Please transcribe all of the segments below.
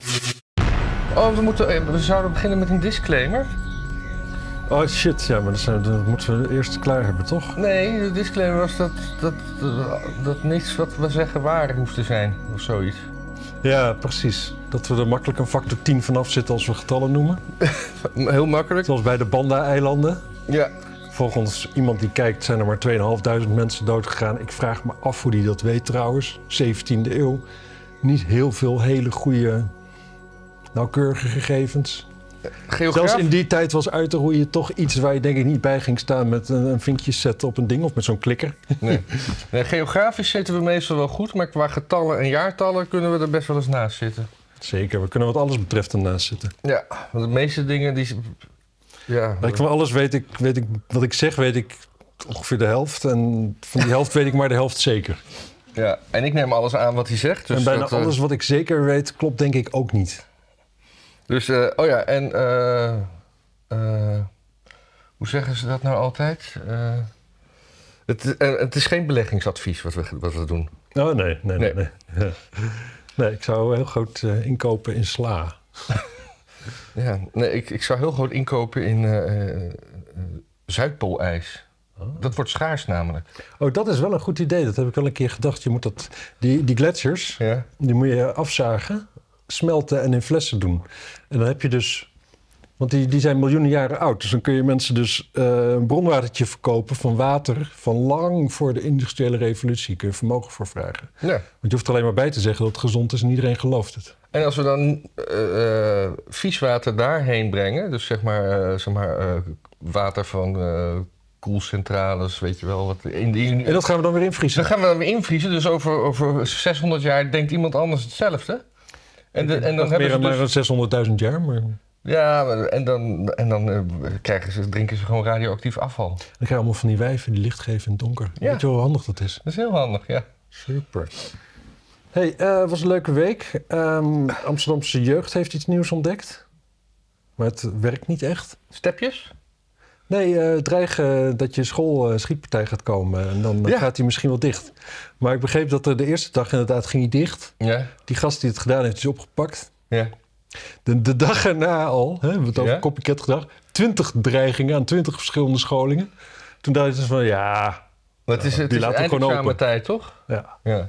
Oh, we zouden beginnen met een disclaimer. Oh shit, ja, maar dat moeten we eerst klaar hebben, toch? Nee, de disclaimer was dat niets wat we zeggen waar hoeft te zijn, of zoiets. Ja, precies. Dat we er makkelijk een factor 10 vanaf zitten als we getallen noemen. Heel makkelijk. Zoals bij de Banda-eilanden. Ja. Volgens iemand die kijkt zijn er maar 2.500 mensen doodgegaan. Ik vraag me af hoe die dat weet trouwens. 17e eeuw. Niet heel veel hele goede, nauwkeurige gegevens. Zelfs in die tijd was uitroeien toch iets waar je denk ik niet bij ging staan met een vinkje zetten op een ding of met zo'n klikker. Nee. Nee, geografisch zitten we meestal wel goed, maar qua getallen en jaartallen kunnen we er best wel eens naast zitten. Zeker, we kunnen wat alles betreft ernaast zitten. Ja, want de meeste dingen die... Ja. Van alles weet ik, wat ik zeg weet ik ongeveer de helft. En van die helft weet ik maar de helft zeker. Ja, en ik neem alles aan wat hij zegt. Dus en bijna alles wat ik zeker weet klopt denk ik ook niet. Dus, oh ja, en hoe zeggen ze dat nou altijd? Het is geen beleggingsadvies wat we doen. Oh, nee. Ja. Nee, ik zou heel groot inkopen in sla. Ja, nee, ik zou heel groot inkopen in Zuidpoolijs. Oh. Dat wordt schaars namelijk. Oh, dat is wel een goed idee. Dat heb ik wel een keer gedacht. Je moet die gletsjers, ja, die moet je afzagen, smelten en in flessen doen. En dan heb je dus... Want die zijn miljoenen jaren oud. Dus dan kun je mensen dus een bronwatertje verkopen van water van lang voor de industriële revolutie. Kun je vermogen voor vragen. Ja. Want je hoeft er alleen maar bij te zeggen dat het gezond is en iedereen gelooft het. En als we dan vies water daarheen brengen, dus zeg maar water van koelcentrales, weet je wel. En dat gaan we dan weer invriezen? Dat gaan we dan weer invriezen. Dus over 600 jaar denkt iemand anders hetzelfde. En dan hebben ze dus... maar 600.000 jaar, maar... Ja, en dan drinken ze gewoon radioactief afval. Dan krijg je allemaal van die wijven die licht geven in het donker. Ja. Weet je hoe handig dat is? Dat is heel handig, ja. Super. Hey, het was een leuke week. Amsterdamse jeugd heeft iets nieuws ontdekt. Maar het werkt niet echt. Stepjes? Nee, dreigen dat je school schietpartij gaat komen. En dan gaat hij misschien wel dicht. Maar ik begreep dat er de eerste dag inderdaad ging hij dicht. Ja. Die gast die het gedaan heeft, is opgepakt. Ja. De dag erna al, we hebben het over copycat gedacht, 20 dreigingen aan 20 verschillende scholingen. Toen dacht je van ja, maar het is eindexamenentijd, toch? Ja. Ja.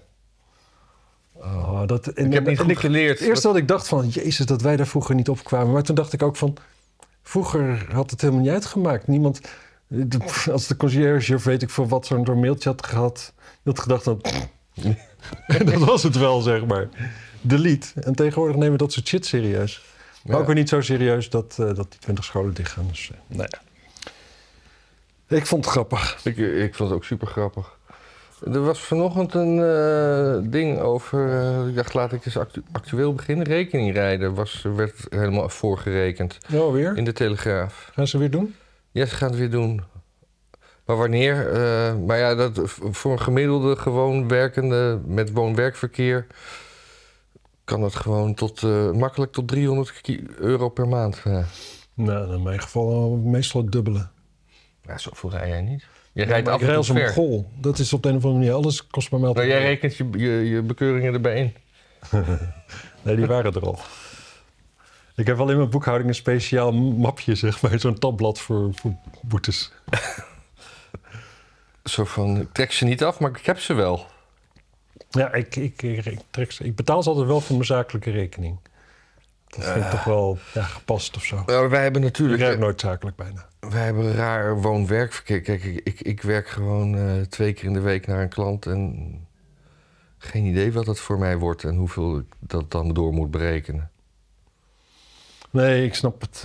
Oh, ik heb niet goed geleerd. Het eerste wat ik dacht van, jezus, dat wij daar vroeger niet opkwamen. Maar toen dacht ik ook van, vroeger had het helemaal niet uitgemaakt. Niemand, als de conciërge of weet ik veel wat, zo'n mailtje had gehad, die had gedacht dat... dat was het wel, zeg maar. Delete. En tegenwoordig nemen we dat soort shit serieus. Maar ook weer niet zo serieus dat die 20 scholen dichtgaan. Dus, nou ja. Ik vond het grappig. Ik vond het ook super grappig. Er was vanochtend een ding over... ik dacht, laat ik eens actueel beginnen. Rekeningrijden werd helemaal voorgerekend. Oh, weer? In de Telegraaf. Gaan ze weer doen? Ja, ze gaan het weer doen. Maar wanneer? Maar ja, dat voor een gemiddelde gewoon werkende met woon-werkverkeer... kan dat gewoon makkelijk tot €300 per maand. Nou, in mijn geval meestal het dubbele. Ja, zoveel rij jij niet. Je rijdt af en toe ik rijd als een ver. Mongool. Dat is op de een of andere manier. Alles kost maar melden. Nou, jij rekent je bekeuringen erbij in. Nee, die waren er al. Ik heb wel in mijn boekhouding een speciaal mapje, zeg maar. Zo'n tabblad voor boetes. Zo van, ik trek ze niet af, maar ik heb ze wel. Ja, ik betaal ze altijd wel van mijn zakelijke rekening. Dat vind ik toch wel gepast of zo. Nou, wij hebben natuurlijk... Ik rijd nooit zakelijk bijna. Wij hebben een raar woon-werkverkeer. Kijk, ik werk gewoon 2 keer in de week naar een klant... en geen idee wat dat voor mij wordt... en hoeveel ik dat dan door moet berekenen. Nee, ik snap het.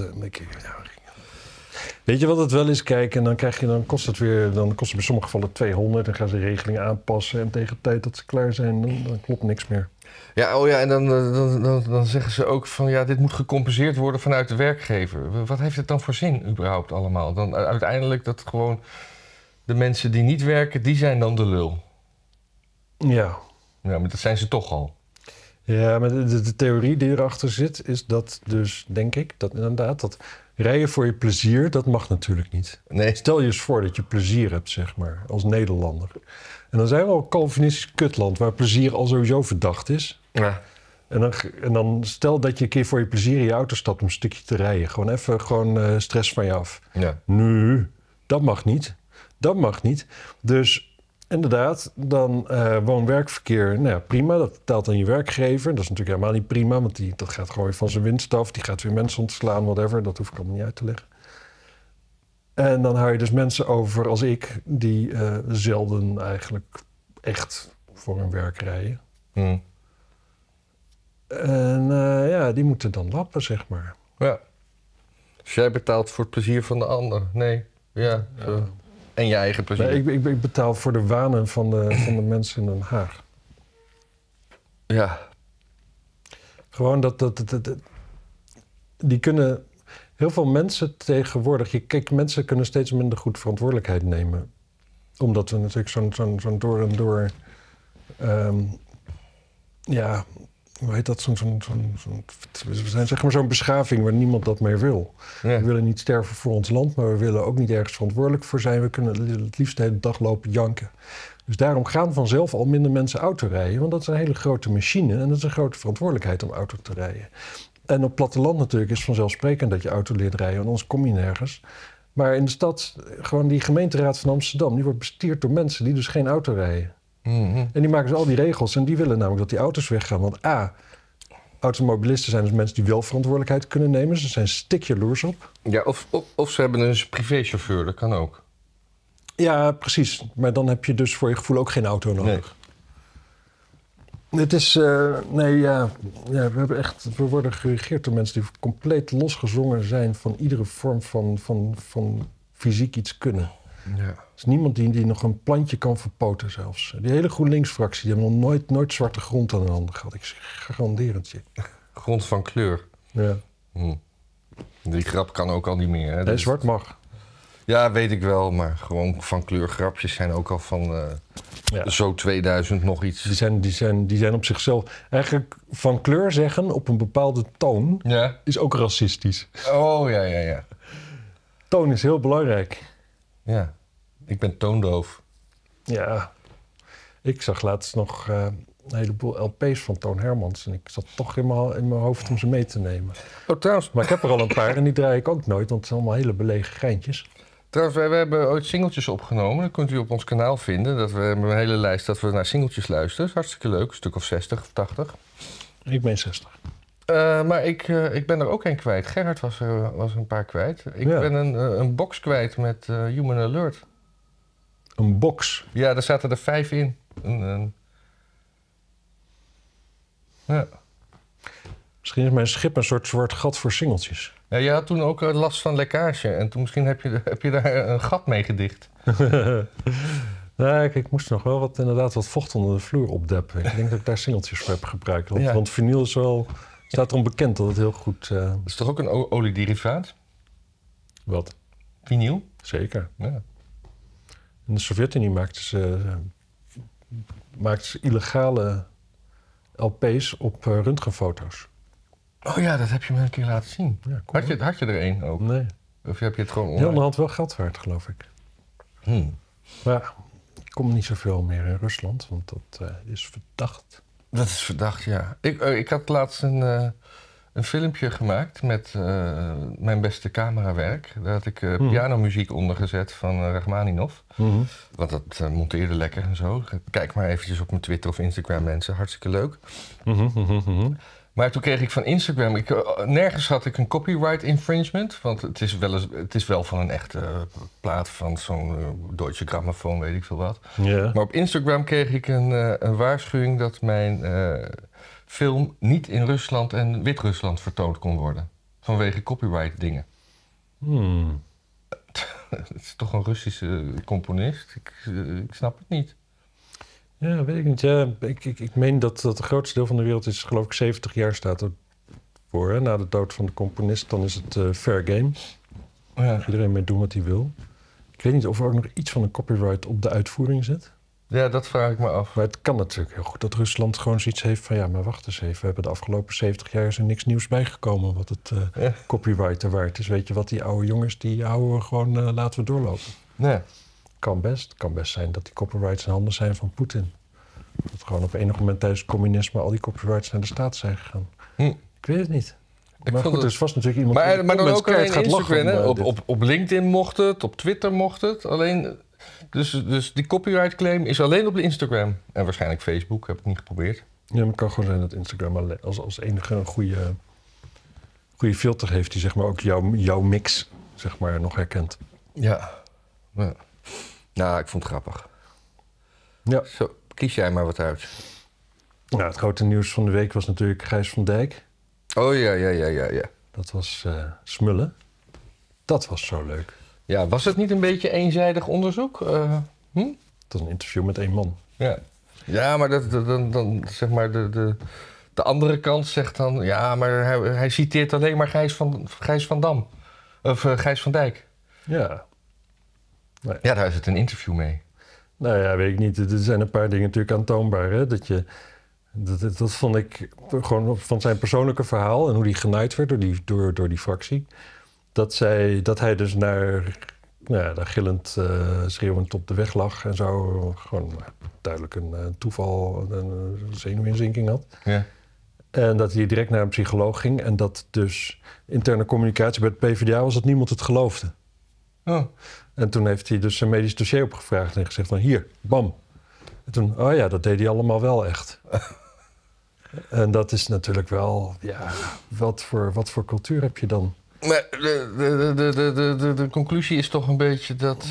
Weet je wat het wel is? Kijk, en dan kost het bij sommige gevallen 200... dan gaan ze regelingen aanpassen... en tegen de tijd dat ze klaar zijn, dan klopt niks meer. Ja, oh ja, en dan zeggen ze ook van... ja, dit moet gecompenseerd worden vanuit de werkgever. Wat heeft het dan voor zin überhaupt allemaal? Dan uiteindelijk dat gewoon de mensen die niet werken... die zijn dan de lul. Ja. Ja, maar dat zijn ze toch al. Ja, maar de theorie die erachter zit... is dat dus, denk ik, dat inderdaad... dat rijden voor je plezier, dat mag natuurlijk niet. Nee. Stel je eens voor dat je plezier hebt, zeg maar, als Nederlander. En dan zijn we al een Calvinistisch kutland... waar plezier al sowieso verdacht is. Ja. En dan stel dat je een keer voor je plezier in je auto stapt om een stukje te rijden. Gewoon even stress van je af. Ja. Nee, dat mag niet. Dat mag niet. Dus inderdaad, dan woon-werkverkeer, nou ja, prima. Dat betaalt aan je werkgever. Dat is natuurlijk helemaal niet prima, want dat gaat gewoon weer van zijn winst af. Die gaat weer mensen ontslaan, whatever. Dat hoef ik allemaal niet uit te leggen. En dan hou je dus mensen over als ik, die zelden eigenlijk echt voor hun werk rijden. En die moeten dan lappen, zeg maar. Ja. Dus jij betaalt voor het plezier van de ander? Nee. Ja. Zo. En je eigen plezier? Nee, ik betaal voor de wanen van de mensen in Den Haag. Ja. Gewoon die kunnen... Heel veel mensen tegenwoordig... Kijk, mensen kunnen steeds minder goed verantwoordelijkheid nemen. Omdat we natuurlijk zo'n door en door... hoe heet dat? We zijn zeg maar zo'n beschaving waar niemand dat meer wil. Ja. We willen niet sterven voor ons land, maar we willen ook niet ergens verantwoordelijk voor zijn. We kunnen het liefst de hele dag lopen janken. Dus daarom gaan vanzelf al minder mensen auto rijden. Want dat is een hele grote machine en dat is een grote verantwoordelijkheid om auto te rijden. En op platteland natuurlijk is het vanzelfsprekend dat je auto leert rijden, want anders kom je nergens. Maar in de stad, gewoon die gemeenteraad van Amsterdam, die wordt bestuurd door mensen die dus geen auto rijden. Mm-hmm. En die maken dus al die regels en die willen namelijk dat die auto's weggaan. Want automobilisten zijn dus mensen die wel verantwoordelijkheid kunnen nemen. Ze zijn stik jaloers op. Ja, of ze hebben een privéchauffeur, dat kan ook. Ja, precies. Maar dan heb je dus voor je gevoel ook geen auto nodig. Nee. Het is... we worden geregeerd door mensen die compleet losgezongen zijn van iedere vorm van fysiek iets kunnen. Ja. Er is niemand die nog een plantje kan verpoten zelfs. Die hele GroenLinks-fractie die hebben nog nooit zwarte grond aan hun handen gehad. Ik garandeer het je. Grond van kleur. Ja. Die grap kan ook al niet meer. Hè? Nee, zwart mag. Ja, weet ik wel. Maar gewoon van kleur grapjes zijn ook al van zo 2000 nog iets. Die zijn op zichzelf... Eigenlijk van kleur zeggen op een bepaalde toon is ook racistisch. Oh, ja. Toon is heel belangrijk. Ja, ik ben toondoof. Ja, ik zag laatst nog een heleboel LP's van Toon Hermans. En ik zat toch in mijn hoofd om ze mee te nemen. Oh, trouwens. Maar ik heb er al een paar en die draai ik ook nooit, want het zijn allemaal hele belegen geintjes. Trouwens, we hebben ooit singeltjes opgenomen. Dat kunt u op ons kanaal vinden. We hebben een hele lijst dat we naar singeltjes luisteren. Hartstikke leuk, een stuk of 60 of 80. Ik ben 60. Maar ik ben er ook een kwijt. Gerard was een paar kwijt. Ik ben een box kwijt met Human Alert. Een box? Ja, daar zaten er 5 in. Ja. Misschien is mijn schip een soort zwart gat voor singeltjes. Ja, je had toen ook last van lekkage. En toen misschien heb je daar een gat mee gedicht. Nee, ik moest nog wel wat vocht onder de vloer opdeppen. Ik denk dat ik daar singeltjes voor heb gebruikt. Want vinyl is wel... staat erom bekend dat het heel goed... Dat is toch ook een oliederivaat? Wat? Vinyl? Zeker. Ja. In de Sovjet-Unie maakten ze illegale LP's op röntgenfoto's. Oh ja, dat heb je me een keer laten zien. Ja, had je er één ook? Nee. Of heb je het gewoon heel onderhand wel geld waard, geloof ik. Maar ik kom niet zoveel meer in Rusland, want dat is verdacht. Dat is verdacht, ja. Ik had laatst een filmpje gemaakt met mijn beste camerawerk. Daar had ik pianomuziek onder gezet van Rachmaninov. Mm-hmm. Want dat monteerde lekker en zo. Kijk maar eventjes op mijn Twitter of Instagram, mensen. Hartstikke leuk. Mm-hmm. Maar toen kreeg ik van Instagram... nergens had ik een copyright infringement. Want het is wel van een echte plaat van zo'n Deutsche Grammophon, weet ik veel wat. Yeah. Maar op Instagram kreeg ik een waarschuwing dat mijn film niet in Rusland en Wit-Rusland vertoond kon worden. Vanwege copyright dingen. Het is toch een Russische componist? Ik snap het niet. Ja, weet ik niet. Ja, ik meen dat het grootste deel van de wereld is, geloof ik, 70 jaar staat ervoor. Hè? Na de dood van de componist, dan is het fair game. Ja. Iedereen mee doen wat hij wil. Ik weet niet of er ook nog iets van een copyright op de uitvoering zit. Ja, dat vraag ik me af. Maar het kan natuurlijk heel goed dat Rusland gewoon zoiets heeft van... ja, maar wacht eens even. We hebben de afgelopen 70 jaar is er niks nieuws bijgekomen... wat het copyright waard is. Weet je wat, die oude jongens, die houden we gewoon... laten we doorlopen. Ja. Kan best zijn dat die copyrights in handen zijn van Poetin. Dat gewoon op enig moment tijdens het communisme al die copyrights naar de staat zijn gegaan. Ik weet het niet. Maar goed, er is vast natuurlijk iemand... Maar dan ook alleen gaat Instagram, hè? lachen Op LinkedIn mocht het, op Twitter mocht het. Alleen, dus die copyright claim is alleen op de Instagram. En waarschijnlijk Facebook, heb ik niet geprobeerd. Ja, maar het kan gewoon zijn dat Instagram als enige een goede filter heeft... die zeg maar ook jouw mix zeg maar, nog herkent. Ja. Nou, ik vond het grappig. Ja. Zo, kies jij maar wat uit. Nou, het grote nieuws van de week was natuurlijk Gijs van Dijk. Oh ja. Dat was smullen. Dat was zo leuk. Ja, was het niet een beetje eenzijdig onderzoek? Het was een interview met 1 man. Ja, maar dan zeg maar de andere kant zegt dan... Ja, maar hij citeert alleen maar Gijs van Dam. Of Gijs van Dijk. Ja. Nee. Ja, daar is het een interview mee. Nou ja, weet ik niet. Er zijn een paar dingen natuurlijk aantoonbaar. Hè? Dat vond ik gewoon van zijn persoonlijke verhaal... en hoe die genaaid werd door die fractie. Dat hij dus daar gillend, schreeuwend op de weg lag en zo. Gewoon duidelijk een toeval, een zenuwinzinking had. Ja. En dat hij direct naar een psycholoog ging. En dat dus interne communicatie bij het PvdA was dat niemand het geloofde. Oh. En toen heeft hij dus zijn medisch dossier opgevraagd en gezegd van hier, bam. En toen, oh ja, dat deed hij allemaal wel echt. En dat is natuurlijk wel, ja, wat voor cultuur heb je dan? Maar de conclusie is toch een beetje dat...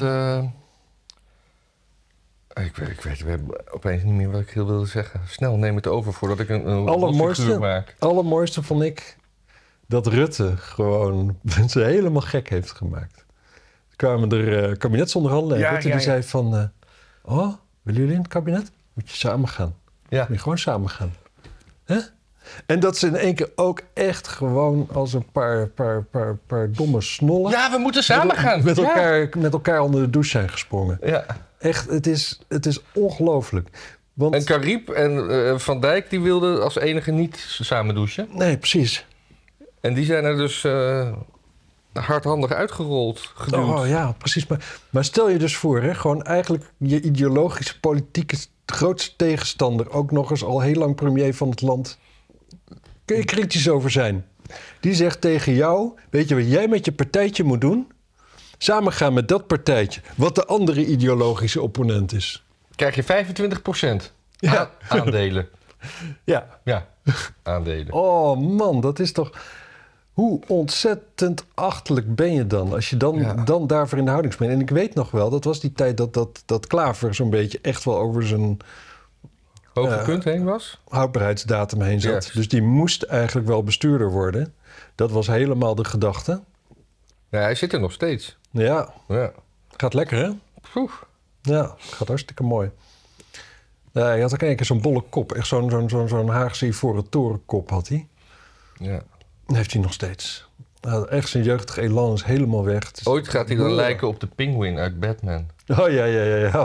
Ik weet opeens niet meer wat ik heel wilde zeggen. Snel, neem het over voordat ik een figuur maak. Allermooiste vond ik dat Rutte gewoon mensen helemaal gek heeft gemaakt. Er kwamen er kabinetsonderhandelen en Rutte die zei van... willen jullie in het kabinet? Moet je samen gaan. Ja. Moet je gewoon samen gaan. Hè? En dat ze in één keer ook echt gewoon als een paar domme snollen... Ja, we moeten samen gaan. Met elkaar onder de douche zijn gesprongen. Ja. Echt, het is ongelooflijk. Want... En Cariep en Van Dijk die wilden als enige niet samen douchen. Nee, precies. En die zijn er dus hardhandig uitgerold, geduwd. Oh ja, precies. Maar stel je dus voor, hè, gewoon eigenlijk je ideologische, politieke grootste tegenstander... ook nog eens al heel lang premier van het land... kun je kritisch over zijn. Die zegt tegen jou, weet je wat jij met je partijtje moet doen? Samen gaan met dat partijtje, wat de andere ideologische opponent is. Krijg je 25% aandelen. Ja, aandelen. Oh man, dat is toch... Hoe ontzettend achterlijk ben je dan... als je dan daarvoor in de houding springt. En ik weet nog wel, dat was die tijd dat Klaver... zo'n beetje echt wel over zijn... hoge punt heen was? Houdbaarheidsdatum heen zat. Yes. Dus die moest eigenlijk wel bestuurder worden. Dat was helemaal de gedachte. Ja, hij zit er nog steeds. Ja. Gaat lekker, hè? Poef. Ja, gaat hartstikke mooi. Hij had ook een keer zo'n bolle kop. Echt zo'n Haagse ivoren torenkop had hij. Ja. Dat heeft hij nog steeds. Echt zijn jeugdig elan is helemaal weg. Ooit gaat hij dan lijken op de Penguin uit Batman. Oh, ja.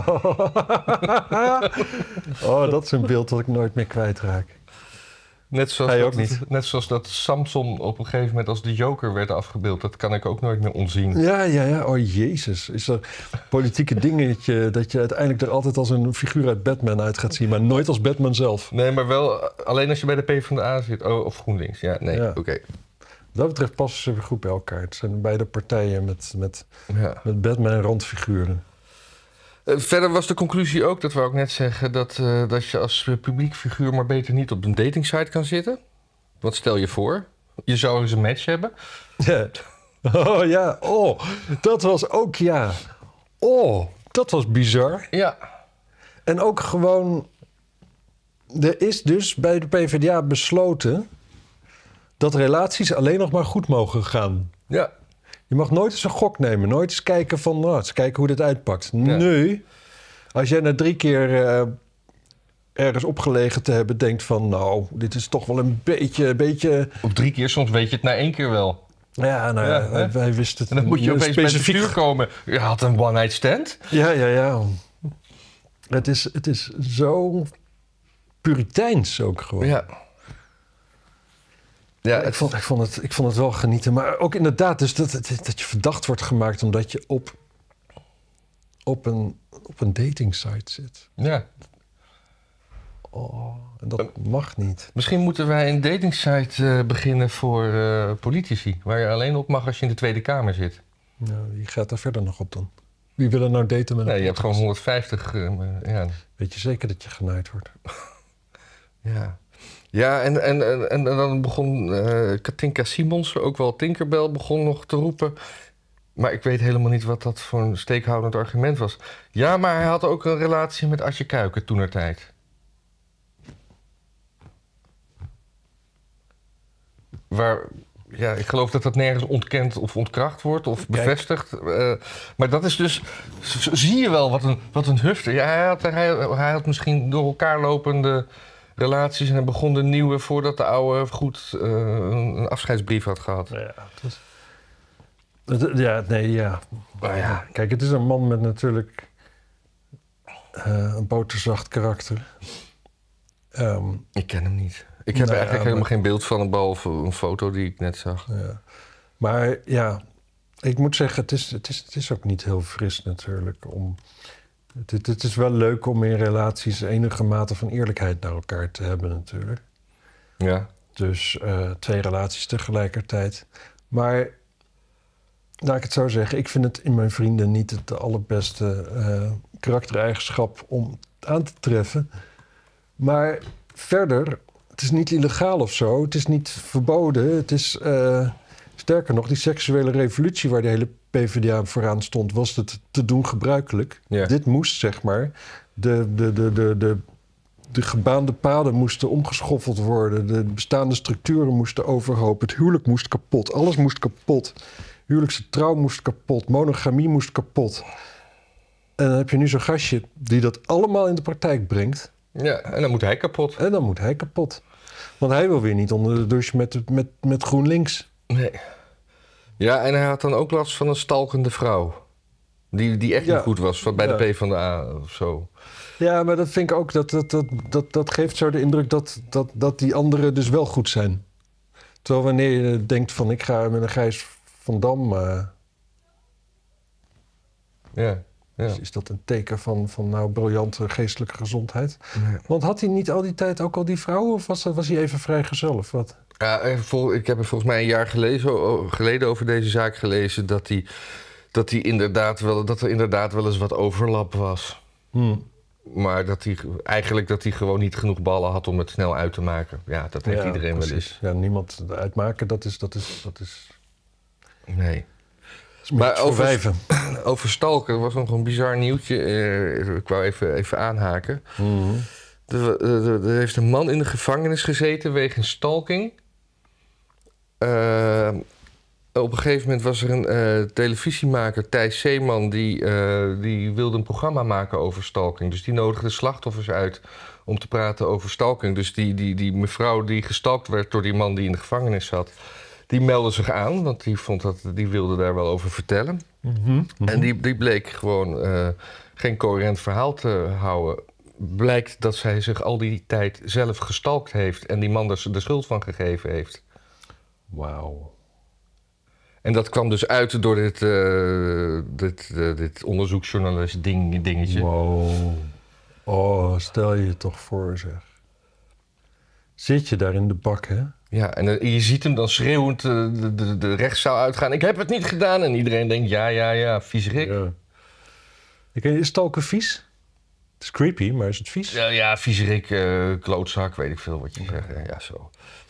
Oh, dat is een beeld dat ik nooit meer kwijtraak. Net zoals dat Samson op een gegeven moment als de Joker werd afgebeeld. Dat kan ik ook nooit meer ontzien. Ja. Oh, jezus. Is er politieke dingetje dat je uiteindelijk er altijd als een figuur uit Batman uit gaat zien... maar nooit als Batman zelf? Nee, maar wel alleen als je bij de PvdA zit. Oh, of GroenLinks. Ja, nee, oké. Wat dat betreft passen ze weer goed bij elkaar. Het zijn beide partijen met Batman en randfiguren. Verder was de conclusie ook, dat wou ik net zeggen... dat je als publiek figuur maar beter niet op een datingsite kan zitten. Want stel je voor, je zou eens een match hebben. Ja. Oh ja, dat was ook dat was bizar. Ja. En ook gewoon... Er is dus bij de PvdA besloten... dat relaties alleen nog maar goed mogen gaan. Ja. Je mag nooit eens een gok nemen. Nooit eens kijken eens kijken hoe dit uitpakt. Ja. Nee. Als jij na 3 keer ergens opgelegen te hebben denkt van... nou, dit is toch wel een beetje... Op 3 keer, soms weet je het na 1 keer wel. Ja, wij wisten het. En dan moet je opeens met de vuur komen. Je had een one-night stand. Ja. Het is zo puriteins ook gewoon. Ja. Ja, ik vond het wel genieten. Maar ook inderdaad, dus dat je verdacht wordt gemaakt... omdat je op een datingsite zit. Ja. En dat mag niet. Misschien moeten wij een datingsite beginnen voor politici. Waar je alleen op mag als je in de Tweede Kamer zit. Nou, wie gaat daar verder nog op dan? Wie wil er nou daten met een Nee, je hebt podcast? gewoon 150. Ja. Weet je zeker dat je genaaid wordt? Ja, ja en dan begon Katinka Simons, ook wel Tinkerbell, begon nog te roepen. Maar ik weet helemaal niet wat dat voor een steekhoudend argument was. Ja, maar hij had ook een relatie met Asje Kuiken toentertijd. Waar, ja, ik geloof dat dat nergens ontkend of ontkracht wordt of bevestigd. Maar dat is dus, zie je wel wat een hufter. Ja, hij had misschien door elkaar lopende relaties en hij begon de nieuwe voordat de oude goed een afscheidsbrief had gehad. Ja, ja. Maar ja, Kijk, het is een man met natuurlijk een boterzacht karakter. ik ken hem niet. Ik heb er eigenlijk helemaal geen beeld van hem, behalve een foto die ik net zag. Ja. Maar ja, ik moet zeggen, het is ook niet heel fris natuurlijk. Het is wel leuk om in relaties enige mate van eerlijkheid naar elkaar te hebben natuurlijk. Ja. Dus 2 relaties tegelijkertijd. Maar laat ik het zo zeggen, ik vind het in mijn vrienden niet het allerbeste karaktereigenschap om aan te treffen. Maar verder, het is niet illegaal of zo. Het is niet verboden. Het is, sterker nog, die seksuele revolutie waar de hele PvdA vooraan stond, was het te doen gebruikelijk. Ja. Dit moest, zeg maar. De gebaande paden moesten omgeschoffeld worden. De bestaande structuren moesten overhopen. Het huwelijk moest kapot. Alles moest kapot. Huwelijkse trouw moest kapot. Monogamie moest kapot. En dan heb je nu zo'n gastje die dat allemaal in de praktijk brengt. Ja, en dan moet hij kapot. En dan moet hij kapot. Want hij wil weer niet onder de douche met GroenLinks. Nee. Ja, en hij had dan ook last van een stalkende vrouw. Die echt niet goed was, bij de PvdA of zo. Ja, maar dat vind ik ook, dat geeft zo de indruk dat die anderen dus wel goed zijn. Terwijl wanneer je denkt van ik ga met een Gijs van Dam... Ja. Is dat een teken van nou briljante geestelijke gezondheid? Nee. Want had hij niet al die tijd ook al die vrouwen of was hij even vrijgezel of wat? Ja, ik heb er volgens mij een jaar geleden over deze zaak gelezen dat er inderdaad wel eens wat overlap was. Maar dat hij gewoon niet genoeg ballen had om het snel uit te maken. Ja, dat heeft iedereen wel eens. Ja, niemand uitmaken, dat is... Nee. Maar over stalken was nog een bizar nieuwtje. Ik wou even aanhaken. Er heeft een man in de gevangenis gezeten wegens stalking. Op een gegeven moment was er een televisiemaker, Thijs Zeeman, die wilde een programma maken over stalking. Dus die nodigde slachtoffers uit om te praten over stalking. Dus die mevrouw die gestalkt werd door die man die in de gevangenis zat, die meldde zich aan, want die wilde daar wel over vertellen. En die bleek gewoon geen coherent verhaal te houden. Blijkt dat zij zich al die tijd zelf gestalkt heeft en die man er de schuld van gegeven heeft. Wauw. En dat kwam dus uit door dit onderzoeksjournalist dingetje. Wow. Oh, stel je je toch voor, zeg. Zit je daar in de bak, hè? Ja, en je ziet hem dan schreeuwend de rechtszaal uitgaan. Ik heb het niet gedaan. En iedereen denkt, ja, viezerik. Ja. Is stalken vies? Het is creepy, maar is het vies? Ja, viezerik, klootzak, weet ik veel wat je zegt. Ja, zo.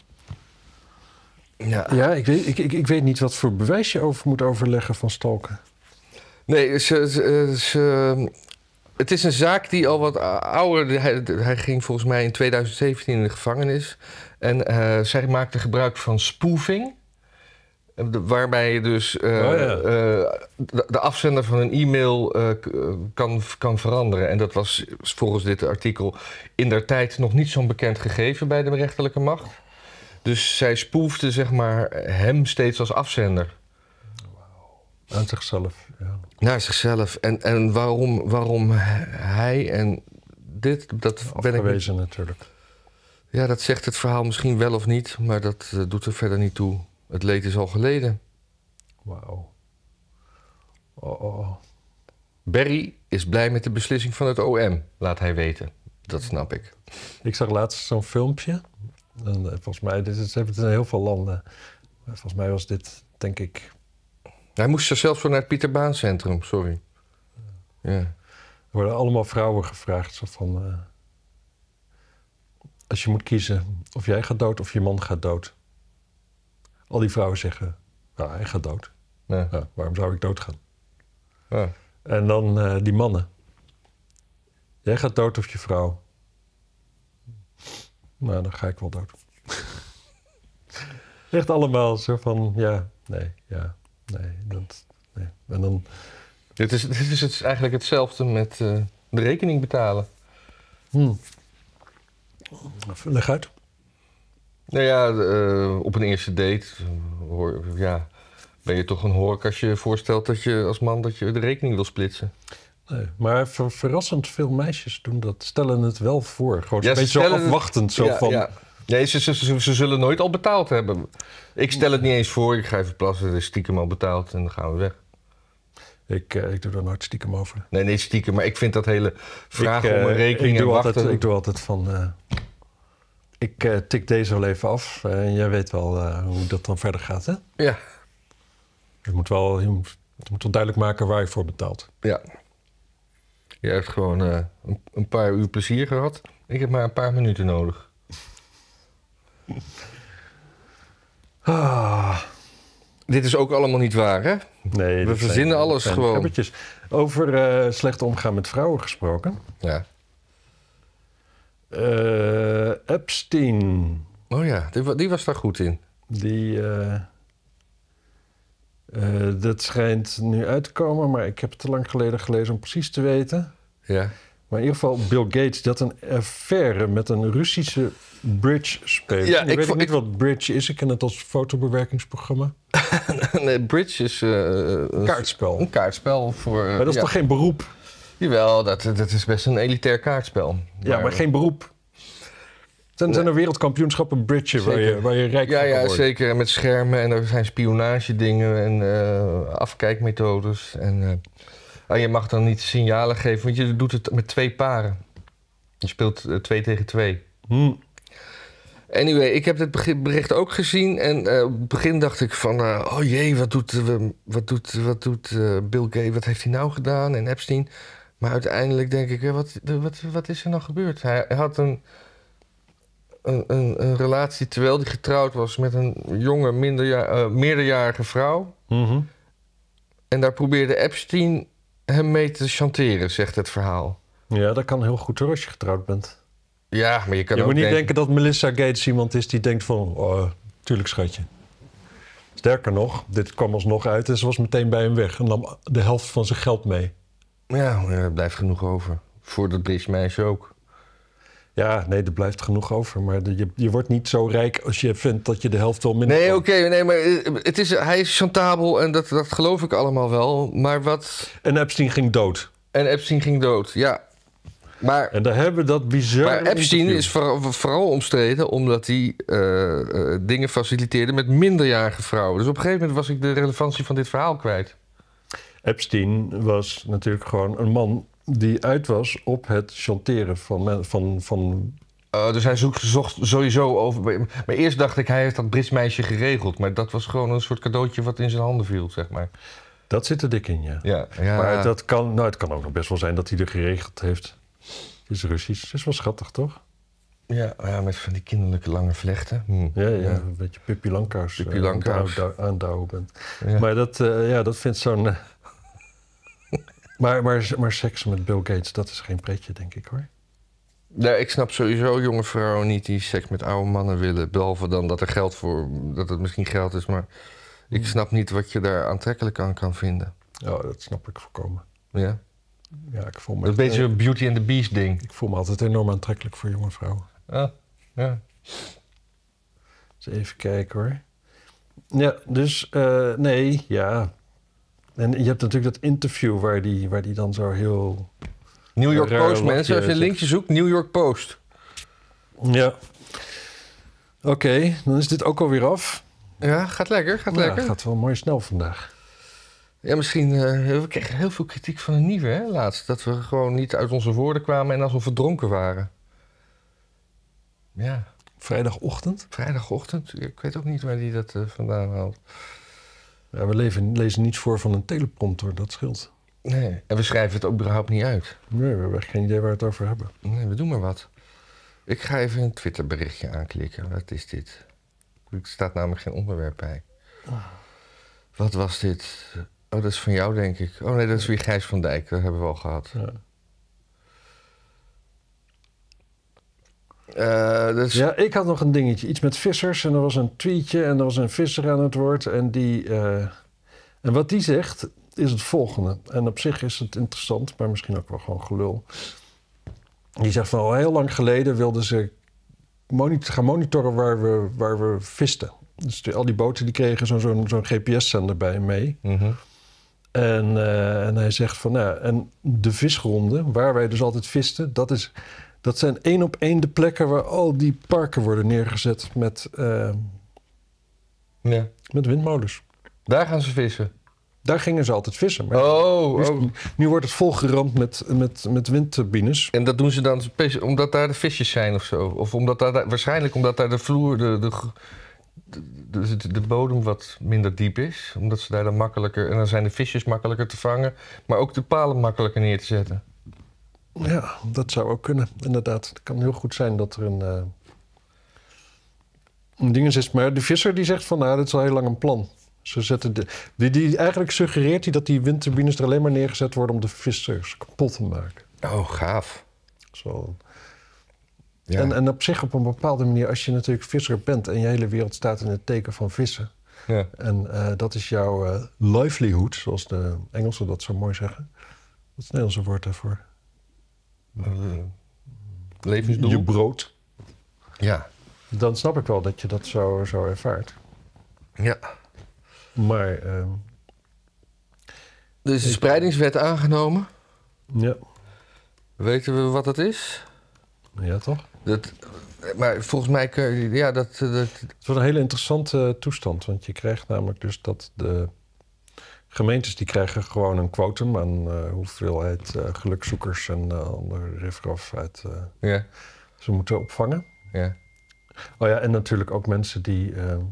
Ja, ik weet niet wat voor bewijs je over moet overleggen van stalken. Nee, het is een zaak die al wat ouder... Hij ging volgens mij in 2017 in de gevangenis. En zij maakte gebruik van spoofing. Waarbij je dus de afzender van een e-mail kan veranderen. En dat was volgens dit artikel indertijd nog niet zo'n bekend gegeven bij de rechterlijke macht. Dus zij spoefde zeg maar hem steeds als afzender. Wow. Aan zichzelf, ja. Naar zichzelf. En waarom hij en dit, dat ben ik afgewezen natuurlijk. Ja, dat zegt het verhaal misschien wel of niet, maar dat doet er verder niet toe. Het leed is al geleden. Wauw. Oh. Barry is blij met de beslissing van het OM, laat hij weten. Dat snap ik. Ik zag laatst zo'n filmpje. En, volgens mij, ze hebben het in heel veel landen. Volgens mij was dit, denk ik... Hij moest zelfs voor naar het Pieter Baan Centrum, sorry. Ja. Er worden allemaal vrouwen gevraagd. Zo van, als je moet kiezen of jij gaat dood of je man gaat dood. Al die vrouwen zeggen, nou, hij gaat dood. Ja. Ja, waarom zou ik doodgaan? Ja. En dan die mannen. Jij gaat dood of je vrouw? Nou, dan ga ik wel dood. Echt allemaal zo van, ja, nee. En dan... Dit is eigenlijk hetzelfde met de rekening betalen. Leg uit. Nou ja, op een eerste date ben je toch een hork als je voorstelt dat je als man dat je de rekening wil splitsen. Nee, maar verrassend veel meisjes doen dat, stellen het wel voor. Gewoon Ja, een beetje zo afwachtend. Zo van... Ja. Nee, ze zullen nooit al betaald hebben. Ik stel het niet eens voor, ik ga even plassen, het is stiekem al betaald en dan gaan we weg. Ik doe daar nooit stiekem over. Nee, stiekem, maar ik vind dat hele vragen om een rekening en wachten... Ik doe altijd van... ik tik deze wel even af en jij weet wel hoe dat dan verder gaat, hè? Ja. Je moet wel duidelijk maken waar je voor betaalt. Ja. Je hebt gewoon een paar uur plezier gehad. Ik heb maar een paar minuten nodig. Dit is ook allemaal niet waar, hè? Nee, we verzinnen alles gewoon. Gebbetjes. Over slecht omgaan met vrouwen gesproken. Ja. Epstein. Oh ja, die was daar goed in. Dat schijnt nu uit te komen, maar ik heb het te lang geleden gelezen om precies te weten. Ja. Maar in ieder geval, Bill Gates had een affaire met een Russische bridge-speler. Ja, ik weet niet wat bridge is. Ik ken het als fotobewerkingsprogramma. Nee, bridge is... kaartspel. Een kaartspel voor... maar dat is toch geen beroep? Jawel, dat is best een elitair kaartspel. Ja, maar geen beroep. Zijn er wereldkampioenschappen bridge waar je rijk van wordt? Ja, zeker. En met schermen en er zijn spionagedingen en afkijkmethodes. En je mag dan niet signalen geven, want je doet het met 2 paren. Je speelt 2 tegen 2. Anyway, ik heb dit bericht ook gezien en op het begin dacht ik van... oh jee, wat doet Bill Gates, wat heeft hij nou gedaan en Epstein? Maar uiteindelijk denk ik, wat is er nou gebeurd? Hij had een relatie terwijl hij getrouwd was met een jonge, meerderjarige vrouw. Mm-hmm. En daar probeerde Epstein hem mee te chanteren, zegt het verhaal. Ja, dat kan heel goed hoor als je getrouwd bent. Ja, maar je kan je ook moet niet denken dat Melissa Gates iemand is die denkt van... oh, tuurlijk schatje. Sterker nog, dit kwam alsnog uit en ze was meteen bij hem weg. En nam de helft van zijn geld mee. Ja, maar er blijft genoeg over. Voor dat Brits meisje ook. Ja, nee, er blijft genoeg over. Maar je wordt niet zo rijk als je vindt dat je de helft wel minder... Nee, oké, maar hij is chantabel en dat geloof ik allemaal wel. Maar wat... En Epstein ging dood. Ja. Maar, en daar hebben we dat bizar... Maar Epstein is vooral omstreden omdat hij dingen faciliteerde met minderjarige vrouwen. Dus op een gegeven moment was ik de relevantie van dit verhaal kwijt. Epstein was natuurlijk gewoon een man die uit was op het chanteren van... Dus hij zocht sowieso over... Maar eerst dacht ik, hij heeft dat Brits meisje geregeld. Maar dat was gewoon een soort cadeautje wat in zijn handen viel, zeg maar. Dat zit er dik in, ja. Maar het kan ook nog best wel zijn dat hij er geregeld heeft. Het is Russisch. Het is wel schattig, toch? Ja, met van die kinderlijke lange vlechten. Ja, een beetje Pippi Langkous. Aandouwen bent. Ja. Maar dat vindt zo'n... maar seks met Bill Gates, dat is geen pretje, denk ik, hoor. Nee, ik snap sowieso jonge vrouwen niet die seks met oude mannen willen. Behalve dan dat het misschien geld is, maar ik snap niet wat je daar aantrekkelijk aan kan vinden. Oh, dat snap ik volkomen. Ja? Ja, ik voel me... Dat is een beetje een Beauty and the Beast ding. Ik voel me altijd enorm aantrekkelijk voor jonge vrouwen. Ja. Dus even kijken, hoor. Ja, dus nee, ja. En je hebt natuurlijk dat interview waar die dan zo heel... New York Post, mensen. Als je een linkje zoekt, New York Post. Ja. Oké, dan is dit ook alweer af. Ja, gaat lekker. Gaat wel mooi snel vandaag. Ja, misschien... we kregen heel veel kritiek van een nieuwe, hè, laatst. Dat we gewoon niet uit onze woorden kwamen en alsof we dronken waren. Ja. Vrijdagochtend. Vrijdagochtend. Ik weet ook niet waar die dat vandaan haalt. Ja, we lezen niets voor van een teleprompter, dat scheelt. Nee. En we schrijven het ook überhaupt niet uit. Nee, we hebben echt geen idee waar we het over hebben. Nee, we doen maar wat. Ik ga even een Twitterberichtje aanklikken. Wat is dit? Er staat namelijk geen onderwerp bij. Wat was dit? Oh, dat is van jou, denk ik. Oh nee, dat is weer Gijs van Dijk. Dat hebben we al gehad. Ja. Ja, ik had nog een dingetje. Iets met vissers. En er was een tweetje. En er was een visser aan het woord. En wat die zegt, is het volgende. En op zich is het interessant, maar misschien ook wel gewoon gelul. Die zegt van al heel lang geleden wilden ze gaan monitoren waar we visten. Dus al die boten die kregen zo'n GPS-zender bij mee. Mm-hmm. En hij zegt van, nou, en de visgronden, waar wij dus altijd visten, dat zijn 1 op 1 de plekken waar al die parken worden neergezet met windmolens. Daar gaan ze vissen. Daar gingen ze altijd vissen. Maar nu wordt het volgeramd met windturbines. En dat doen ze dan omdat daar de visjes zijn of zo? Of waarschijnlijk omdat daar de vloer, de bodem wat minder diep is. Omdat ze daar dan makkelijker... En dan zijn de visjes makkelijker te vangen. Maar ook de palen makkelijker neer te zetten. Ja, dat zou ook kunnen, inderdaad. Het kan heel goed zijn dat er een ding is. Maar de visser die zegt van, nou, dit is al heel lang een plan. Ze zetten die eigenlijk suggereert hij dat die windturbines er alleen maar neergezet worden om de vissers kapot te maken. Oh, gaaf. Zo. Ja. En op zich op een bepaalde manier, als je natuurlijk visser bent en je hele wereld staat in het teken van vissen. Ja. En dat is jouw livelihood, zoals de Engelsen dat zo mooi zeggen. Wat is het Nederlandse woord daarvoor? Levensdoel? Je brood. Ja. Dan snap ik wel dat je dat zo ervaart. Ja. Maar... Er is de spreidingswet aangenomen. Ja. Weten we wat dat is? Ja, toch? Maar volgens mij kun je... Ja, Het wordt een hele interessante toestand. Want je krijgt namelijk dus dat de gemeentes die krijgen gewoon een quotum aan hoeveelheid gelukzoekers en andere riffraff uit ze moeten opvangen. Ja. Oh ja, en natuurlijk ook mensen die...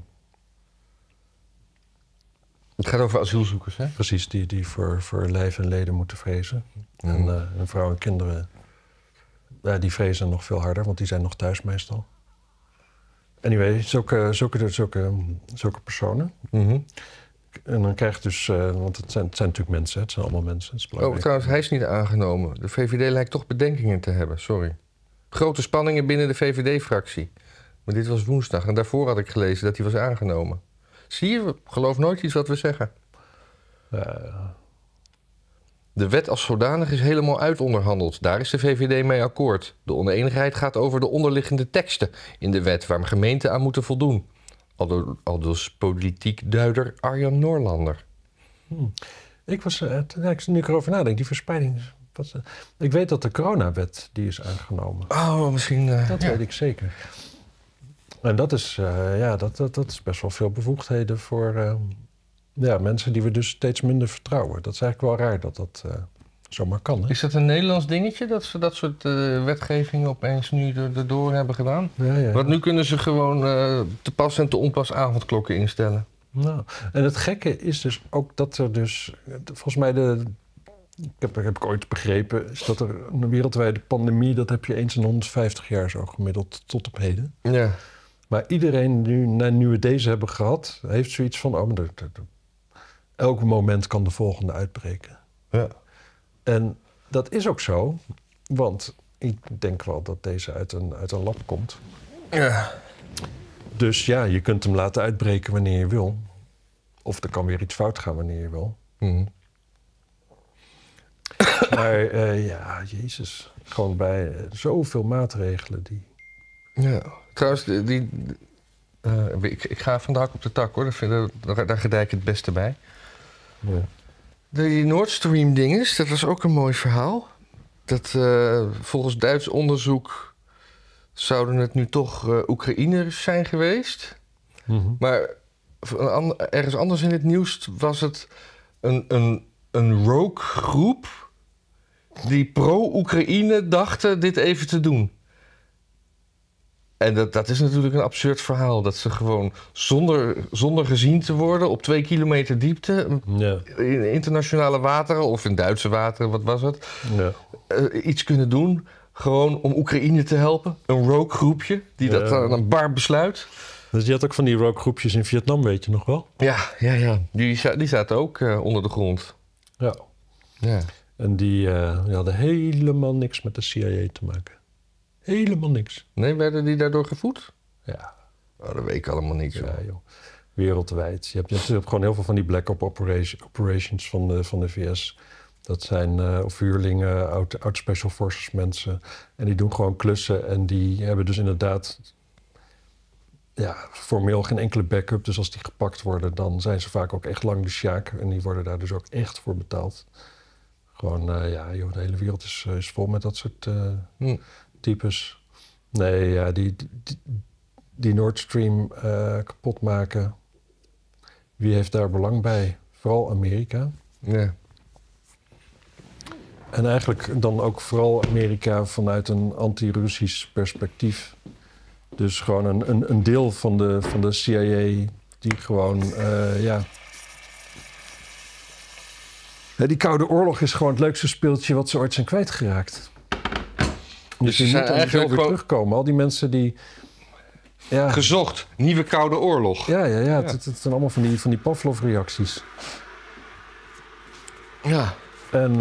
Het gaat over asielzoekers, hè? Precies, die voor lijf en leden moeten vrezen. Mm. En vrouwen en kinderen, die vrezen nog veel harder, want die zijn nog thuis meestal. Anyway, zulke personen. Mm-hmm. En dan krijg je dus, want het zijn natuurlijk mensen, het zijn allemaal mensen. Het is belangrijk. Trouwens, hij is niet aangenomen. De VVD lijkt toch bedenkingen te hebben, sorry. Grote spanningen binnen de VVD-fractie. Maar dit was woensdag en daarvoor had ik gelezen dat hij was aangenomen. Zie je, we geloof nooit iets wat we zeggen. De wet als zodanig is helemaal uitonderhandeld. Daar is de VVD mee akkoord. De oneenigheid gaat over de onderliggende teksten in de wet waar gemeenten aan moeten voldoen. Aldus politiek duider Arjan Noorlander. Ik nu ik erover nadenk, die verspreiding... ik weet dat de coronawet, die is aangenomen. Oh, misschien... dat weet ik zeker. En dat is, dat is best wel veel bevoegdheden voor mensen die we dus steeds minder vertrouwen. Dat is eigenlijk wel raar dat dat zomaar kan. Hè? Is dat een Nederlands dingetje, dat ze dat soort wetgevingen opeens nu erdoor hebben gedaan? Ja. Want nu kunnen ze gewoon te pas en te onpas avondklokken instellen. Nou, en het gekke is dus ook dat er dus, volgens mij heb ik ooit begrepen, is dat er een wereldwijde pandemie, dat heb je eens in 150 jaar zo gemiddeld tot op heden. Ja. Maar iedereen nu we deze hebben gehad, heeft zoiets van, elk moment kan de volgende uitbreken. Ja. En dat is ook zo, want ik denk wel dat deze uit een lab komt. Ja. Dus ja, je kunt hem laten uitbreken wanneer je wil. Of er kan weer iets fout gaan wanneer je wil. Mm. Maar jezus, gewoon bij zoveel maatregelen die... Ja, trouwens, ik ga van de hak op de tak, hoor. Daar gedij ik het beste bij. Ja. Die Nord Stream dinges, dat was ook een mooi verhaal. Dat volgens Duits onderzoek zouden het nu toch Oekraïners zijn geweest. Mm-hmm. Maar ergens anders in het nieuws was het een rogue groep die pro-Oekraïne dachten dit even te doen. En dat is natuurlijk een absurd verhaal. Dat ze gewoon zonder gezien te worden op 2 kilometer diepte... Ja. in internationale wateren of in Duitse wateren, wat was het? Ja. Iets kunnen doen. Gewoon om Oekraïne te helpen. Een rogue groepje die dat aan een bar besluit. Dus je had ook van die rogue groepjes in Vietnam, weet je nog wel? Ja. Die zaten ook onder de grond. Ja. Ja. En die hadden helemaal niks met de CIA te maken. Helemaal niks. Nee, werden die daardoor gevoed? Ja. Oh, dat weet ik allemaal niet. Ja, joh. Wereldwijd. Je hebt gewoon heel veel van die black op operations van de VS. Dat zijn of huurlingen, oud special forces mensen. En die doen gewoon klussen. En die hebben dus inderdaad formeel geen enkele backup. Dus als die gepakt worden, dan zijn ze vaak ook echt lang de sjaak. En die worden daar dus ook echt voor betaald. Gewoon, de hele wereld is vol met dat soort types. Nee, ja, die Nord Stream kapot maken. Wie heeft daar belang bij? Vooral Amerika. Ja. En eigenlijk dan ook vooral Amerika vanuit een anti-Russisch perspectief. Dus gewoon een deel van de CIA die gewoon, die Koude Oorlog is gewoon het leukste speeltje wat ze ooit zijn kwijtgeraakt. Dus die moeten eigenlijk weer terugkomen. Al die mensen die... Ja. Gezocht, nieuwe Koude Oorlog. Ja. Het zijn allemaal van die Pavlov-reacties. Ja. En...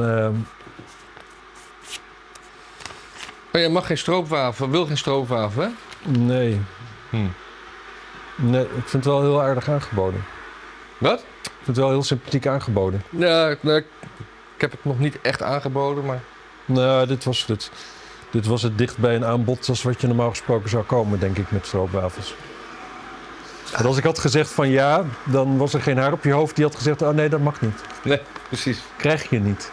je mag geen stroopwafel, wil geen stroopwafel, hè? Nee. Nee, ik vind het wel heel aardig aangeboden. Wat? Ik vind het wel heel sympathiek aangeboden. Ja, ik heb het nog niet echt aangeboden, maar... Nou, dit was het dicht bij een aanbod als wat je normaal gesproken zou komen, denk ik, met stroopwafels. Want als ik had gezegd van ja, dan was er geen haar op je hoofd die had gezegd, oh nee, dat mag niet. Nee, precies. Krijg je niet.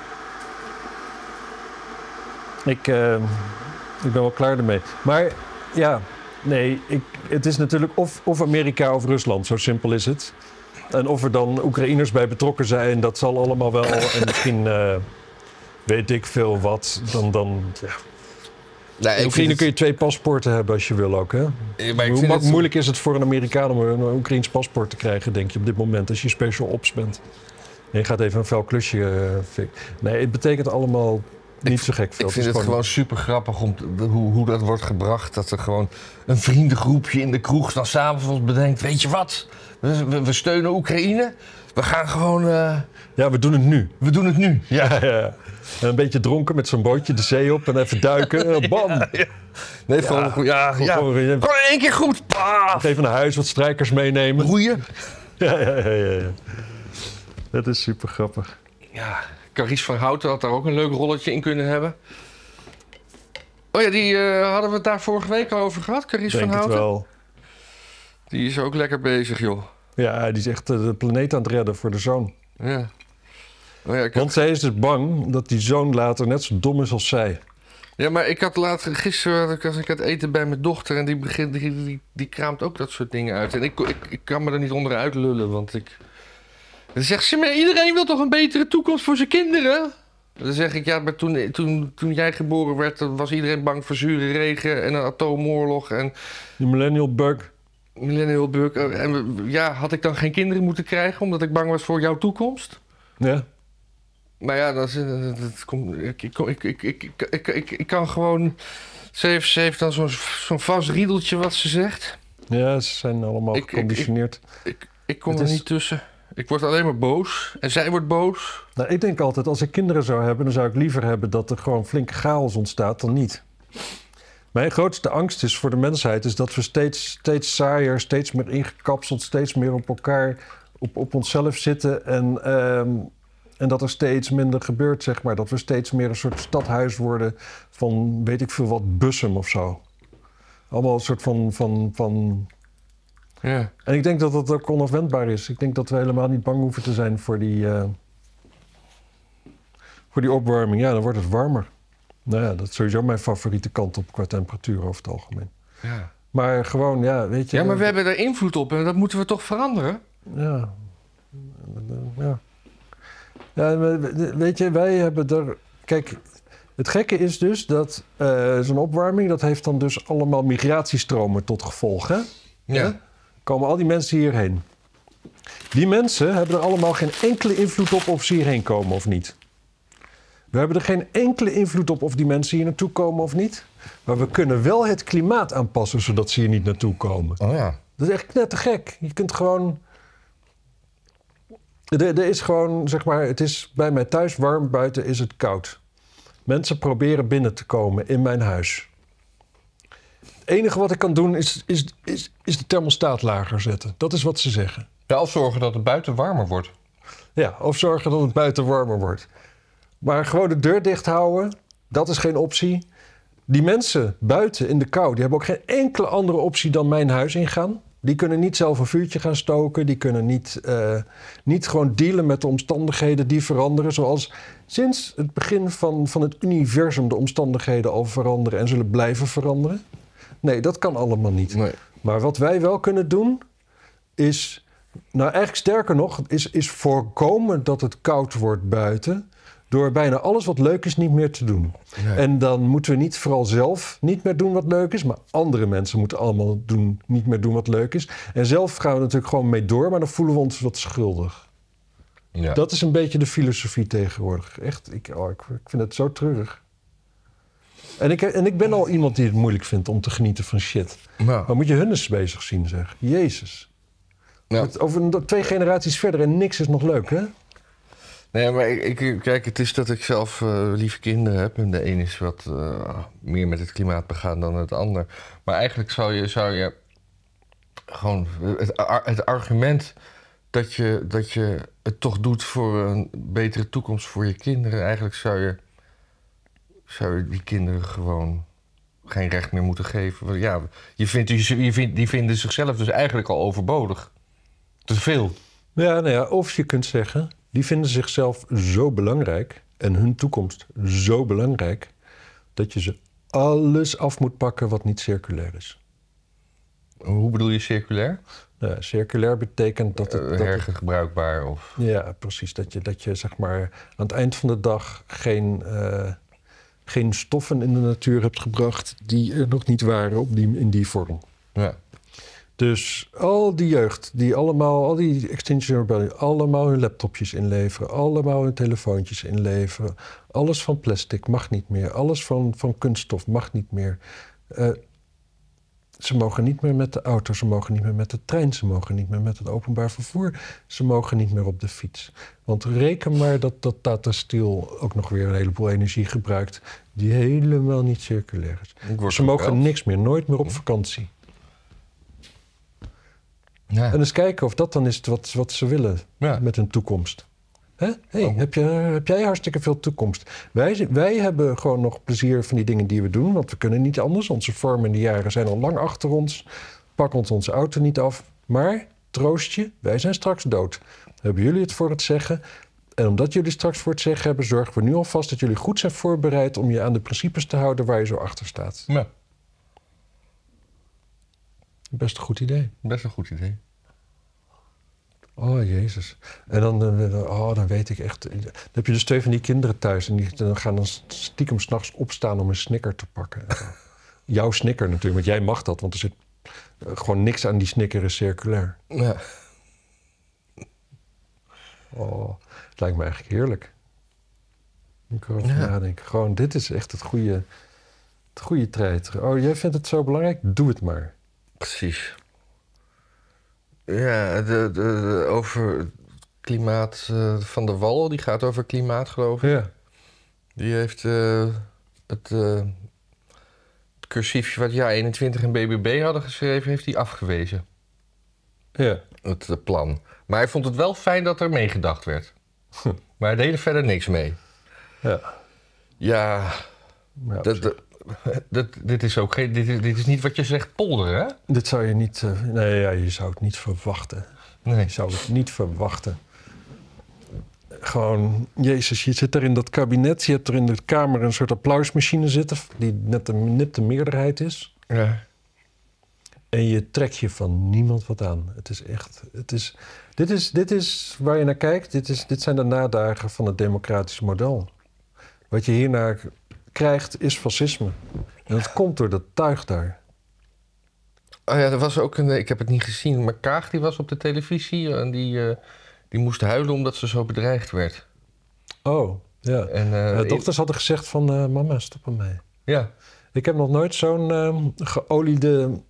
Ik ben wel klaar ermee. Maar ja, nee, het is natuurlijk of Amerika of Rusland, zo simpel is het. En of er dan Oekraïners bij betrokken zijn, dat zal allemaal wel. En misschien weet ik veel wat, dan ja. Nee, in Oekraïne kun je 2 paspoorten hebben als je wil ook, hè? Maar Hoe moeilijk is het voor een Amerikaan om een Oekraïns paspoort te krijgen, denk je, op dit moment, als je special ops bent? En je gaat even een vuil klusje fixen. Nee, het betekent allemaal niet zo gek veel. Ik vind het gewoon super grappig om hoe dat wordt gebracht. Dat er gewoon een vriendengroepje in de kroeg dan s'avonds bedenkt, weet je wat? We steunen Oekraïne. We gaan gewoon... Ja, we doen het nu. We doen het nu. Ja. En een beetje dronken met zo'n bootje de zee op en even duiken. Bam! Ja. Nee, gewoon gewoon in één keer goed. Even naar huis, wat strijkers meenemen. Roeien. Ja. Dat is super grappig. Ja, Carice van Houten had daar ook een leuk rolletje in kunnen hebben. Oh ja, die hadden we het daar vorige week al over gehad, Carice van Houten? Denk het wel. Die is ook lekker bezig, joh. Ja, die is echt de planeet aan het redden voor de zoon. Ja. Oh ja, Want zij is dus bang dat die zoon later net zo dom is als zij. Ja, maar ik had gisteren was ik aan het eten bij mijn dochter en die kraamt ook dat soort dingen uit. En ik kan me er niet onderuit lullen, want dan zegt ze, maar iedereen wil toch een betere toekomst voor zijn kinderen? Dan zeg ik, ja, maar toen jij geboren werd, dan was iedereen bang voor zure regen en een atoomoorlog en... Die millennial bug. En ja, had ik dan geen kinderen moeten krijgen omdat ik bang was voor jouw toekomst? Ja. Maar ja, ik kan gewoon... Ze heeft dan zo'n vast riedeltje wat ze zegt. Ja, ze zijn allemaal geconditioneerd. Ik kom er niet tussen. Ik word alleen maar boos. En zij wordt boos. Nou, ik denk altijd, als ik kinderen zou hebben, dan zou ik liever hebben dat er gewoon flinke chaos ontstaat dan niet. Mijn grootste angst is voor de mensheid is dat we steeds saaier, steeds meer ingekapseld, steeds meer op elkaar, op onszelf zitten en dat er steeds minder gebeurt, zeg maar. Dat we steeds meer een soort stadhuis worden van, weet ik veel wat, Bussum of zo. Allemaal een soort van... Ja. En ik denk dat dat ook onafwendbaar is. Ik denk dat we helemaal niet bang hoeven te zijn voor die opwarming. Ja, dan wordt het warmer. Nou ja, dat is sowieso mijn favoriete kant op qua temperatuur over het algemeen. Ja. Maar gewoon, ja, weet je... Ja, maar we hebben er invloed op en dat moeten we toch veranderen? Ja. Ja, weet je, wij hebben er... Kijk, Het gekke is dus dat zo'n opwarming... dat heeft dan dus allemaal migratiestromen tot gevolg, hè? Ja. Komen al die mensen hierheen. Die mensen hebben er allemaal geen enkele invloed op of ze hierheen komen of niet. We hebben er geen enkele invloed op of die mensen hier naartoe komen of niet. Maar we kunnen wel het klimaat aanpassen zodat ze hier niet naartoe komen. Oh ja. Dat is echt knettergek. Je kunt gewoon... Er is gewoon, zeg maar, het is bij mij thuis warm, buiten is het koud. Mensen proberen binnen te komen in mijn huis. Het enige wat ik kan doen is de thermostaat lager zetten. Dat is wat ze zeggen. Ja, of zorgen dat het buiten warmer wordt. Ja, of zorgen dat het buiten warmer wordt. Maar gewoon de deur dicht houden, dat is geen optie. Die mensen buiten in de kou, die hebben ook geen enkele andere optie dan mijn huis ingaan. Die kunnen niet zelf een vuurtje gaan stoken. Die kunnen niet gewoon dealen met de omstandigheden die veranderen. Zoals sinds het begin van het universum de omstandigheden al veranderen en zullen blijven veranderen. Nee, dat kan allemaal niet. Nee. Maar wat wij wel kunnen doen is... Nou, eigenlijk sterker nog, is voorkomen dat het koud wordt buiten... door bijna alles wat leuk is niet meer te doen. Nee. En dan moeten we niet vooral zelf niet meer doen wat leuk is... maar andere mensen moeten allemaal niet meer doen wat leuk is. En zelf gaan we natuurlijk gewoon mee door... maar dan voelen we ons wat schuldig. Ja. Dat is een beetje de filosofie tegenwoordig. Echt, ik vind het zo treurig. En ik ben al iemand die het moeilijk vindt om te genieten van shit. Nou. Maar moet je hun eens bezig zien, zeg. Jezus. Ja. Over 2 generaties verder en niks is nog leuk, hè? Nee, maar kijk, het is dat ik zelf lieve kinderen heb. En de een is wat meer met het klimaat begaan dan het ander. Maar eigenlijk zou je gewoon het argument dat je het toch doet voor een betere toekomst voor je kinderen. Eigenlijk zou je die kinderen gewoon geen recht meer moeten geven. Want ja, die vinden zichzelf dus eigenlijk al overbodig. Te veel. Ja, nou ja, of je kunt zeggen... die vinden zichzelf zo belangrijk... en hun toekomst zo belangrijk... dat je ze alles af moet pakken wat niet circulair is. Hoe bedoel je circulair? Nou, circulair betekent dat het... hergebruikbaar of... Ja, precies. Dat je zeg maar aan het eind van de dag geen stoffen in de natuur hebt gebracht... die er nog niet waren in die vorm. Ja. Dus al die jeugd, al die Extinction Rebellion... allemaal hun laptopjes inleveren, allemaal hun telefoontjes inleveren... alles van plastic mag niet meer, alles van kunststof mag niet meer... Ze mogen niet meer met de auto, ze mogen niet meer met de trein... ze mogen niet meer met het openbaar vervoer... ze mogen niet meer op de fiets. Want reken maar dat Tata Steel ook nog weer een heleboel energie gebruikt... die helemaal niet circulair is. Ze mogen niks meer, nooit meer op vakantie. Ja. En eens kijken of dat dan is wat ze willen met hun toekomst. Hè? Hey, heb jij hartstikke veel toekomst. Wij hebben gewoon nog plezier van die dingen die we doen... want we kunnen niet anders. Onze vormende jaren zijn al lang achter ons. Pak ons onze auto niet af. Maar, troost je, wij zijn straks dood. Hebben jullie het voor het zeggen... En omdat jullie straks voor het zeggen hebben... zorgen we nu alvast dat jullie goed zijn voorbereid... om je aan de principes te houden waar je zo achter staat. Ja. Best een goed idee. Best een goed idee. Oh, Jezus. En dan weet ik echt... Dan heb je dus 2 van die kinderen thuis... en die gaan dan stiekem 's nachts opstaan om een Snicker te pakken. Jouw Snicker natuurlijk, want jij mag dat... want er zit gewoon niks aan die Snicker is circulair. Ja. Oh, het lijkt me eigenlijk heerlijk. Ik kan erover nadenken. Gewoon, dit is echt het goede treiter. Oh, jij vindt het zo belangrijk? Doe het maar. Precies. Ja, over klimaat van der Wal, die gaat over klimaat, geloof ik. Ja. Die heeft het cursiefje wat JA21 en BBB hadden geschreven, heeft hij afgewezen. Ja. Het plan. Maar hij vond het wel fijn dat er meegedacht werd. Maar hij deed er verder niks mee. Ja. Ja, dit is ook geen... Dit is niet wat je zegt polderen, hè? Dit zou je niet... je zou het niet verwachten. Nee. Je zou het niet verwachten. Gewoon, Jezus, je zit er in dat kabinet... je hebt er in de Kamer een soort applausmachine zitten... die net de meerderheid is. Ja. En je trekt je van niemand wat aan. Het is echt... Dit is waar je naar kijkt. Dit zijn de nadagen van het democratische model. Wat je hierna krijgt, is fascisme. En dat komt door dat tuig daar. Oh ja, er was ook ik heb het niet gezien, maar Kaag die was op de televisie en die moest huilen omdat ze zo bedreigd werd. Oh, ja. En, Dochters hadden gezegd van, mama, stop ermee. Ja. Ik heb nog nooit zo'n geoliede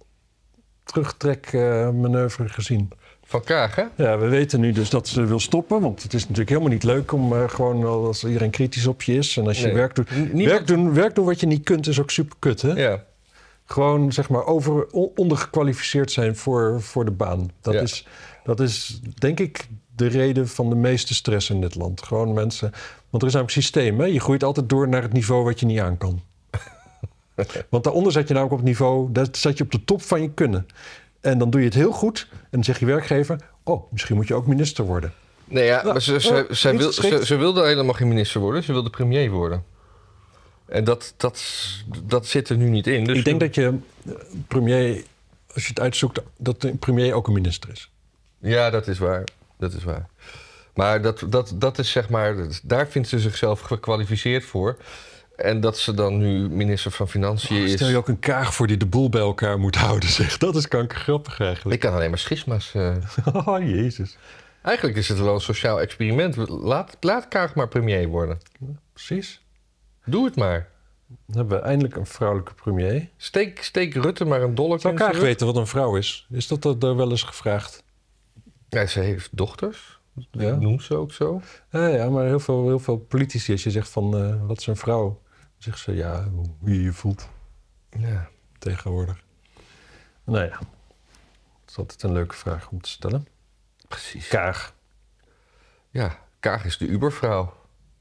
terugtrekmanoeuvre gezien. Van Kaag, hè? Ja, we weten nu dus dat ze wil stoppen. Want het is natuurlijk helemaal niet leuk om gewoon als iedereen kritisch op je is. En als je werk doet. Werk doen wat je niet kunt is ook super kut, hè? Ja. Gewoon zeg maar ondergekwalificeerd zijn voor de baan. Dat is denk ik de reden van de meeste stress in dit land. Gewoon mensen. Want er is namelijk een systeem, hè? Je groeit altijd door naar het niveau wat je niet aan kan. Want daaronder zat je namelijk op het niveau, daar zat je op de top van je kunnen. En dan doe je het heel goed. En dan zegt je werkgever, oh, misschien moet je ook minister worden. Nee, ja, maar ze wilde helemaal geen minister worden. Ze wilde premier worden. En dat zit er nu niet in. Dus ik denk dat je premier, als je het uitzoekt, dat de premier ook een minister is. Ja, dat is waar. Dat is waar. Maar dat is zeg maar, daar vindt ze zichzelf gekwalificeerd voor. En dat ze dan nu minister van Financiën is. Stel je ook een Kaag voor die de boel bij elkaar moet houden, zeg. Dat is kankergrappig eigenlijk. Ik kan alleen maar schisma's. Oh, jezus. Eigenlijk is het wel een sociaal experiment. Laat Kaag maar premier worden. Precies. Doe het maar. Dan hebben we eindelijk een vrouwelijke premier. Steek Rutte maar een dollar. Zou Kaag weten wat een vrouw is? Is dat er wel eens gevraagd? Ja, ze heeft dochters. Ja. Noemt ze ook zo. Ja, maar heel veel politici, als je zegt van wat is een vrouw? Dan zegt ze ja, hoe je je voelt. Ja. Tegenwoordig. Nou ja, dat is altijd een leuke vraag om te stellen. Precies. Kaag. Ja, Kaag is de Ubervrouw.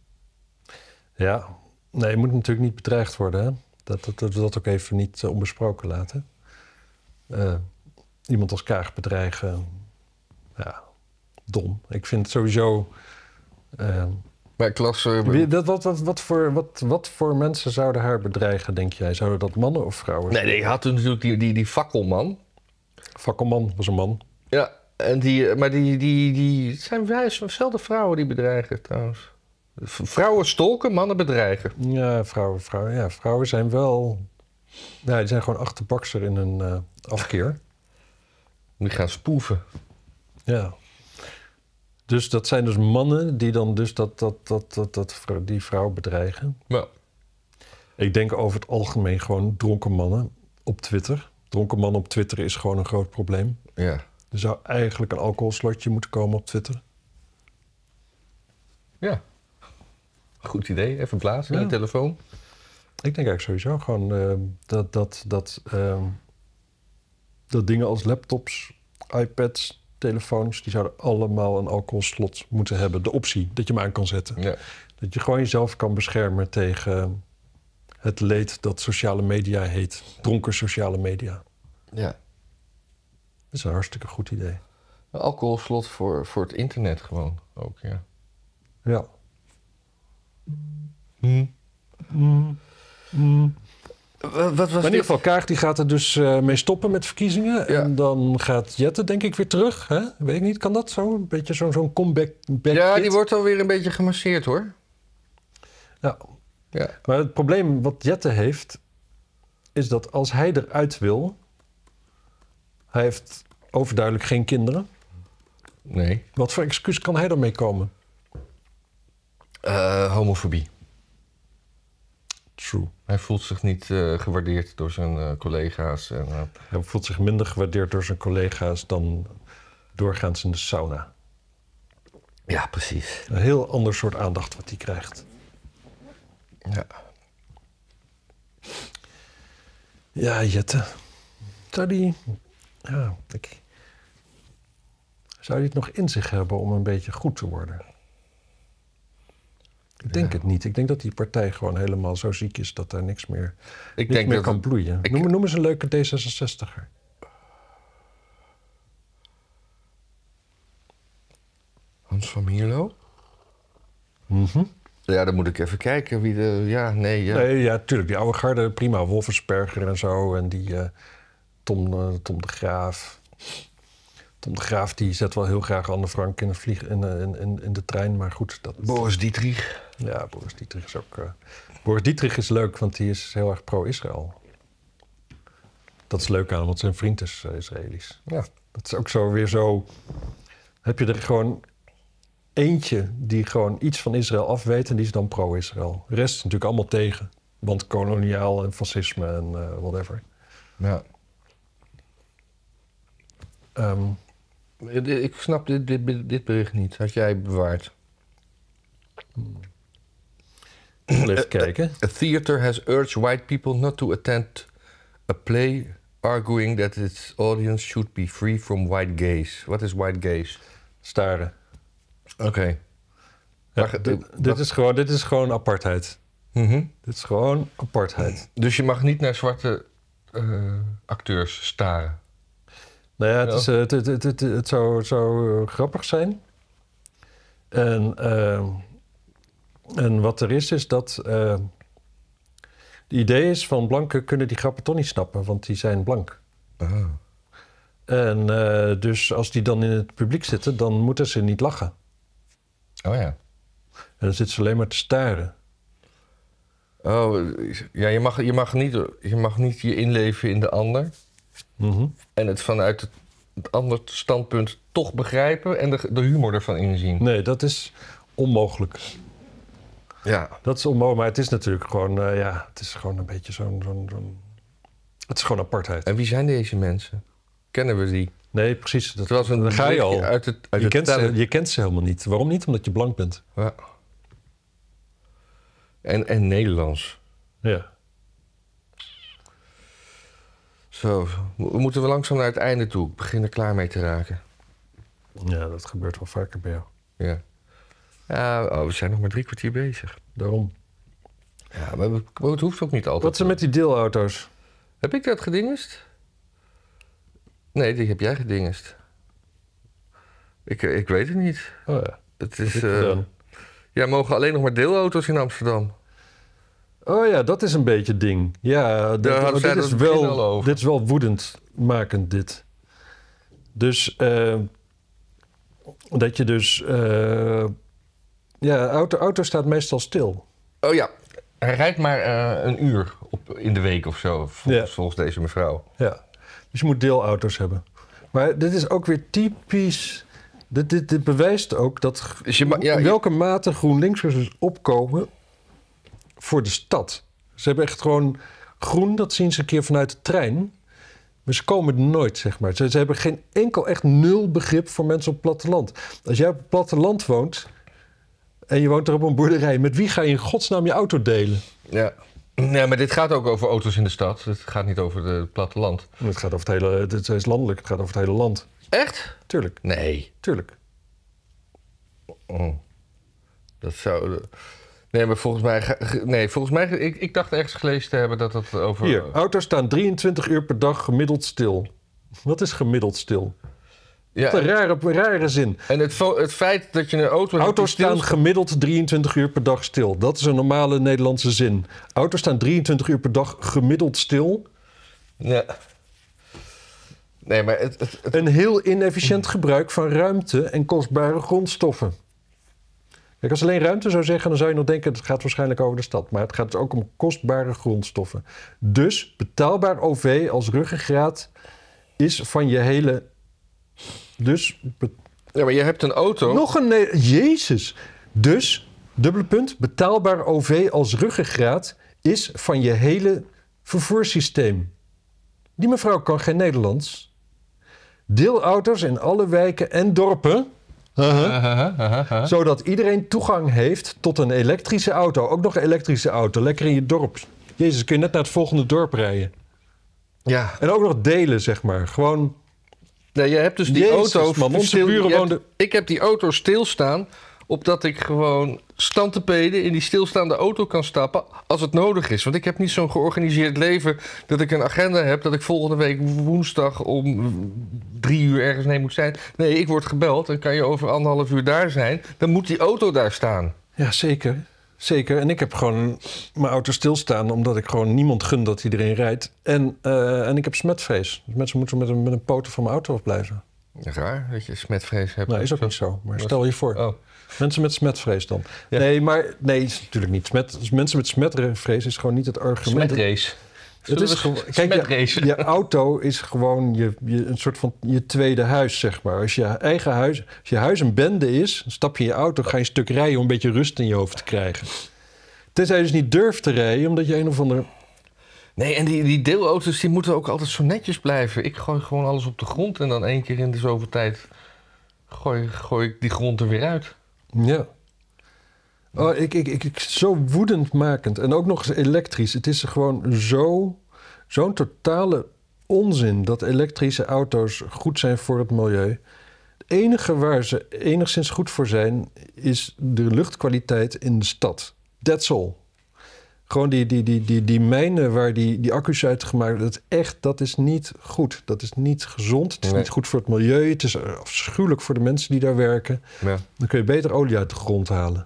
Ja, nee, je moet natuurlijk niet bedreigd worden. Hè? Dat ook even niet onbesproken laten. Iemand als Kaag bedreigen, ja, dom. Ik vind het sowieso... Maar ik las... Wat voor mensen zouden haar bedreigen, denk jij? Zouden dat mannen of vrouwen zijn? Nee, je had toen natuurlijk die fakkelman. Fakkelman was een man. Ja, en die zijn dezelfde vrouwen die bedreigen trouwens. Vrouwen stolken, mannen bedreigen. Ja, vrouwen zijn wel... Ja, die zijn gewoon achterbakser in hun afkeer. Die gaan spoeven. Ja. Dus dat zijn dus mannen die dan dus die vrouw bedreigen. Ja. Ik denk over het algemeen gewoon dronken mannen op Twitter. Dronken mannen op Twitter is gewoon een groot probleem. Ja. Er zou eigenlijk een alcoholslotje moeten komen op Twitter. Ja. Goed idee. Even blazen in je telefoon. Ik denk eigenlijk sowieso gewoon dat dingen als laptops, iPads, telefoons, die zouden allemaal een alcoholslot moeten hebben. De optie dat je hem aan kan zetten. Ja. Dat je gewoon jezelf kan beschermen tegen het leed dat sociale media heet. Dronken sociale media. Ja. Dat is een hartstikke goed idee. Een alcoholslot voor het internet gewoon ook, ja. Ja. Wat was Maar in ieder geval, Kaag die gaat er dus mee stoppen met verkiezingen. Ja. En dan gaat Jette denk ik weer terug. Hè? Weet ik niet, kan dat zo? Een beetje zo'n comeback ja, hit? Die wordt alweer een beetje gemasseerd hoor. Ja. Ja. Maar het probleem wat Jette heeft, is dat als hij eruit wil... Hij heeft overduidelijk geen kinderen. Nee. Wat voor excuus kan hij daarmee komen? Homofobie. True. Hij voelt zich niet gewaardeerd door zijn collega's. En, Hij voelt zich minder gewaardeerd door zijn collega's dan doorgaans in de sauna. Ja, precies. Een heel ander soort aandacht wat hij krijgt. Ja. Ja, Jette. Zou die het nog in zich hebben om een beetje goed te worden? Ik denk het niet. Ik denk dat die partij gewoon helemaal zo ziek is dat daar niks meer, kan bloeien. Noem eens een leuke D66er. Hans van Mierlo? Mhm. Ja, dan moet ik even kijken wie de... Ja, nee, ja. Nee, ja, tuurlijk. Die oude garde, prima. Wolfensperger en zo. En die Tom de Graaf. Tom de Graaf die zet wel heel graag Anne Frank in de trein. Maar goed, dat... Boris Dietrich. Ja, Boris Dietrich is ook... Boris Dietrich is leuk, want die is heel erg pro-Israël. Dat is leuk aan hem, want zijn vriend is Israëlisch. Ja. Dat is ook zo weer zo... Heb je er gewoon eentje die gewoon iets van Israël af weet... en die is dan pro-Israël. De rest is natuurlijk allemaal tegen. Want koloniaal en fascisme en whatever. Ja. Ik snap dit bericht niet. Had jij bewaard? Even kijken. A theater has urged white people not to attend a play... arguing that its audience should be free from white gaze. What is white gaze? Staren. Oké. Ja, dit is gewoon apartheid. Mm-hmm. Dit is gewoon apartheid. Dus je mag niet naar zwarte acteurs staren? Nou ja, het zou grappig zijn. En wat er is dat... het idee is van blanken kunnen die grappen toch niet snappen, want die zijn blank. Oh. En dus als die dan in het publiek zitten, dan moeten ze niet lachen. Oh ja. En dan zitten ze alleen maar te staren. Oh, ja, je mag niet je inleven in de ander. Mm-hmm. En het vanuit het andere standpunt toch begrijpen en de humor ervan inzien. Nee, dat is onmogelijk. Ja. Dat is onmogelijk, maar het is natuurlijk gewoon... het is gewoon een beetje zo'n... Het is gewoon apartheid. En wie zijn deze mensen? Kennen we die? Nee, precies. Dat was een dan ga je al. Je kent ze helemaal niet. Waarom niet? Omdat je blank bent. Ja. En Nederlands. Ja. Zo, we moeten langzaam naar het einde toe. Ik begin er klaar mee te raken. Ja, dat gebeurt wel vaker bij jou. Ja. Ja, we zijn nog maar 3 kwartier bezig. Daarom. Ja, maar het hoeft ook niet altijd. Wat is er met die deelauto's? Heb ik dat gedingest? Nee, die heb jij gedingest. Ik weet het niet. Oh ja. Het is... ja, mogen alleen nog maar deelauto's in Amsterdam. Oh ja, dat is een beetje het ding. Ja, dit is wel woedendmakend, dit. Dus... dat je dus... auto staat meestal stil. Oh ja, hij rijdt maar een uur in de week of zo, volgens deze mevrouw. Ja, dus je moet deelauto's hebben. Maar dit is ook weer typisch... Dit bewijst ook dat in welke mate GroenLinksers opkomen voor de stad. Ze hebben echt gewoon groen, dat zien ze een keer vanuit de trein. Maar ze komen er nooit, zeg maar. Ze hebben geen enkel, echt nul begrip voor mensen op het platteland. Als jij op het platteland woont en je woont er op een boerderij, met wie ga je in godsnaam je auto delen? Ja. Ja, maar dit gaat ook over auto's in de stad. Het gaat niet over het platteland. Het gaat over het hele... Het is landelijk, het gaat over het hele land. Echt? Tuurlijk. Nee. Tuurlijk. Oh. Dat zou... Nee, maar volgens mij... Ik dacht ergens gelezen te hebben dat het over... Hier, auto's staan 23 uur per dag gemiddeld stil. Wat is gemiddeld stil? Ja, wat een rare zin. En het feit dat je een auto... Auto's staan gemiddeld 23 uur per dag stil. Dat is een normale Nederlandse zin. Auto's staan 23 uur per dag gemiddeld stil. Ja. Nee, maar een heel inefficiënt gebruik van ruimte en kostbare grondstoffen. Kijk, als alleen ruimte zou zeggen, dan zou je nog denken... het gaat waarschijnlijk over de stad. Maar het gaat dus ook om kostbare grondstoffen. Dus betaalbaar OV als ruggengraat is van je hele... ja, maar je hebt een auto... Nog een... Jezus! Dus, dubbele punt, betaalbaar OV als ruggengraat is van je hele vervoerssysteem. Die mevrouw kan geen Nederlands. Deelauto's in alle wijken en dorpen... zodat iedereen toegang heeft tot een elektrische auto. Ook nog een elektrische auto, lekker in je dorp. Jezus, kun je net naar het volgende dorp rijden. Ja. En ook nog delen, zeg maar. Gewoon... Nee, je hebt dus die auto... Man, onze buren woonden... Ik heb die auto stilstaan... opdat ik gewoon standtepeden in die stilstaande auto kan stappen... als het nodig is. Want ik heb niet zo'n georganiseerd leven... dat ik een agenda heb... dat ik volgende week woensdag om 3 uur ergens heen moet zijn. Nee, ik word gebeld. Dan kan je over 1,5 uur daar zijn. Dan moet die auto daar staan. Ja, zeker. Zeker. En ik heb gewoon mijn auto stilstaan... omdat ik gewoon niemand gun dat iedereen rijdt. En ik heb smetvrees. Dus mensen moeten met een poten van mijn auto afblijven. Raar dat je smetvrees hebt. Nou, is ook niet zo. Maar stel je voor. Oh. Mensen met smetvrees dan. Ja. Nee, is natuurlijk niet. Mensen met smetvrees is gewoon niet het argument. Smetrace. Het is gewoon, kijk, je auto is gewoon een soort van je tweede huis, zeg maar. Als je eigen huis, als je huis een bende is, dan stap je in je auto, ga je een stuk rijden om een beetje rust in je hoofd te krijgen. Tenzij je dus niet durft te rijden, omdat je een of ander... Nee, en die deelauto's die moeten ook altijd zo netjes blijven. Ik gooi gewoon alles op de grond en dan 1 keer in de zoveel tijd gooi ik die grond er weer uit. Ja. Oh, ik zo woedendmakend. En ook nog eens elektrisch. Het is gewoon zo'n totale onzin dat elektrische auto's goed zijn voor het milieu. Het enige waar ze enigszins goed voor zijn is de luchtkwaliteit in de stad. That's all. Gewoon die mijnen waar die accu's uitgemaakt worden, dat is niet goed. Dat is niet gezond. Het is niet goed voor het milieu. Het is afschuwelijk voor de mensen die daar werken. Ja. Dan kun je beter olie uit de grond halen.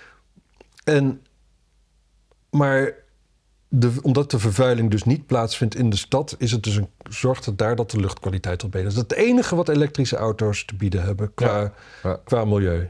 Maar omdat de vervuiling dus niet plaatsvindt in de stad, is het dus zorgt het daar dat de luchtkwaliteit wat beter is. Dat is het enige wat elektrische auto's te bieden hebben qua milieu.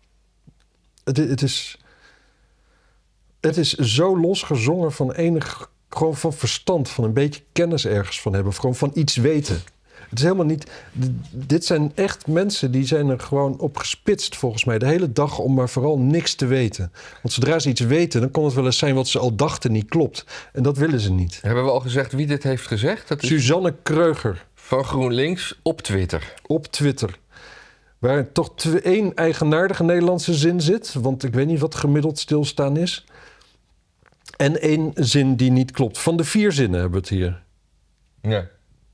Het is zo losgezongen van gewoon van verstand, van een beetje kennis ergens van hebben, gewoon van iets weten. Het is helemaal niet... Dit zijn echt mensen die zijn er gewoon op gespitst, volgens mij, de hele dag om maar vooral niks te weten. Want zodra ze iets weten, dan kon het wel eens zijn wat ze al dachten niet klopt. En dat willen ze niet. Hebben we al gezegd wie dit heeft gezegd? Dat is Suzanne Kreuger. van GroenLinks op Twitter. Op Twitter. Waar toch 1 eigenaardige Nederlandse zin zit, want ik weet niet wat gemiddeld stilstaan is. En 1 zin die niet klopt. Van de 4 zinnen hebben we het hier. Ja.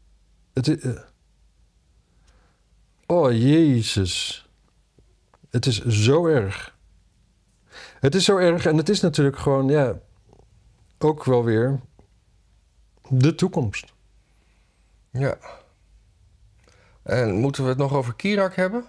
Oh, Jezus. Het is zo erg. Het is zo erg en het is natuurlijk gewoon, ook wel weer de toekomst. Ja. En moeten we het nog over Chirac hebben?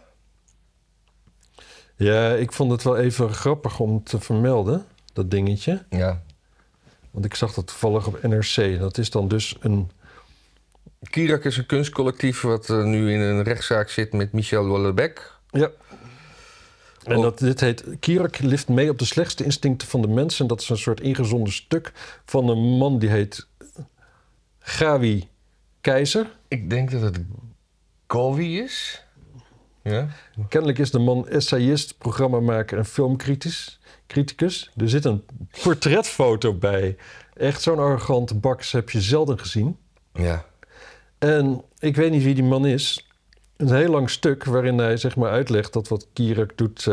Ja, ik vond het wel even grappig om te vermelden, dat dingetje. Ja. Want ik zag dat toevallig op NRC. Dat is dan dus een... Chirac is een kunstcollectief wat nu in een rechtszaak zit met Michel Houellebecq. Ja. En dit heet... Chirac lift mee op de slechtste instincten van de mensen. En dat is een soort ingezonden stuk van een man die heet Gawi Keizer. Ik denk dat het Gawi is. Ja. Kennelijk is de man essayist, programmamaker en filmcriticus. Er zit een portretfoto bij. Echt zo'n arrogante baks heb je zelden gezien. Ja. En ik weet niet wie die man is. Een heel lang stuk waarin hij zeg maar uitlegt dat wat Chirac doet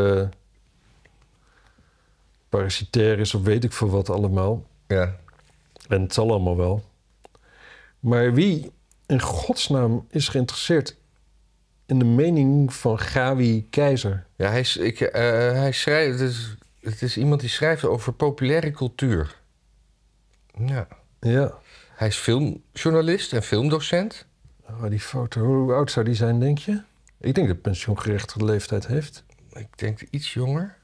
parasitair is of weet ik veel wat allemaal. Ja. En het zal allemaal wel. Maar wie in godsnaam is geïnteresseerd in de mening van Gawi Keizer? Ja, hij schrijft... Het is iemand die schrijft over populaire cultuur. Ja. Ja. Hij is filmjournalist en filmdocent. Oh, die foto. Hoe oud zou die zijn, denk je? Ik denk dat pensioengerechtigde leeftijd heeft. Ik denk iets jonger.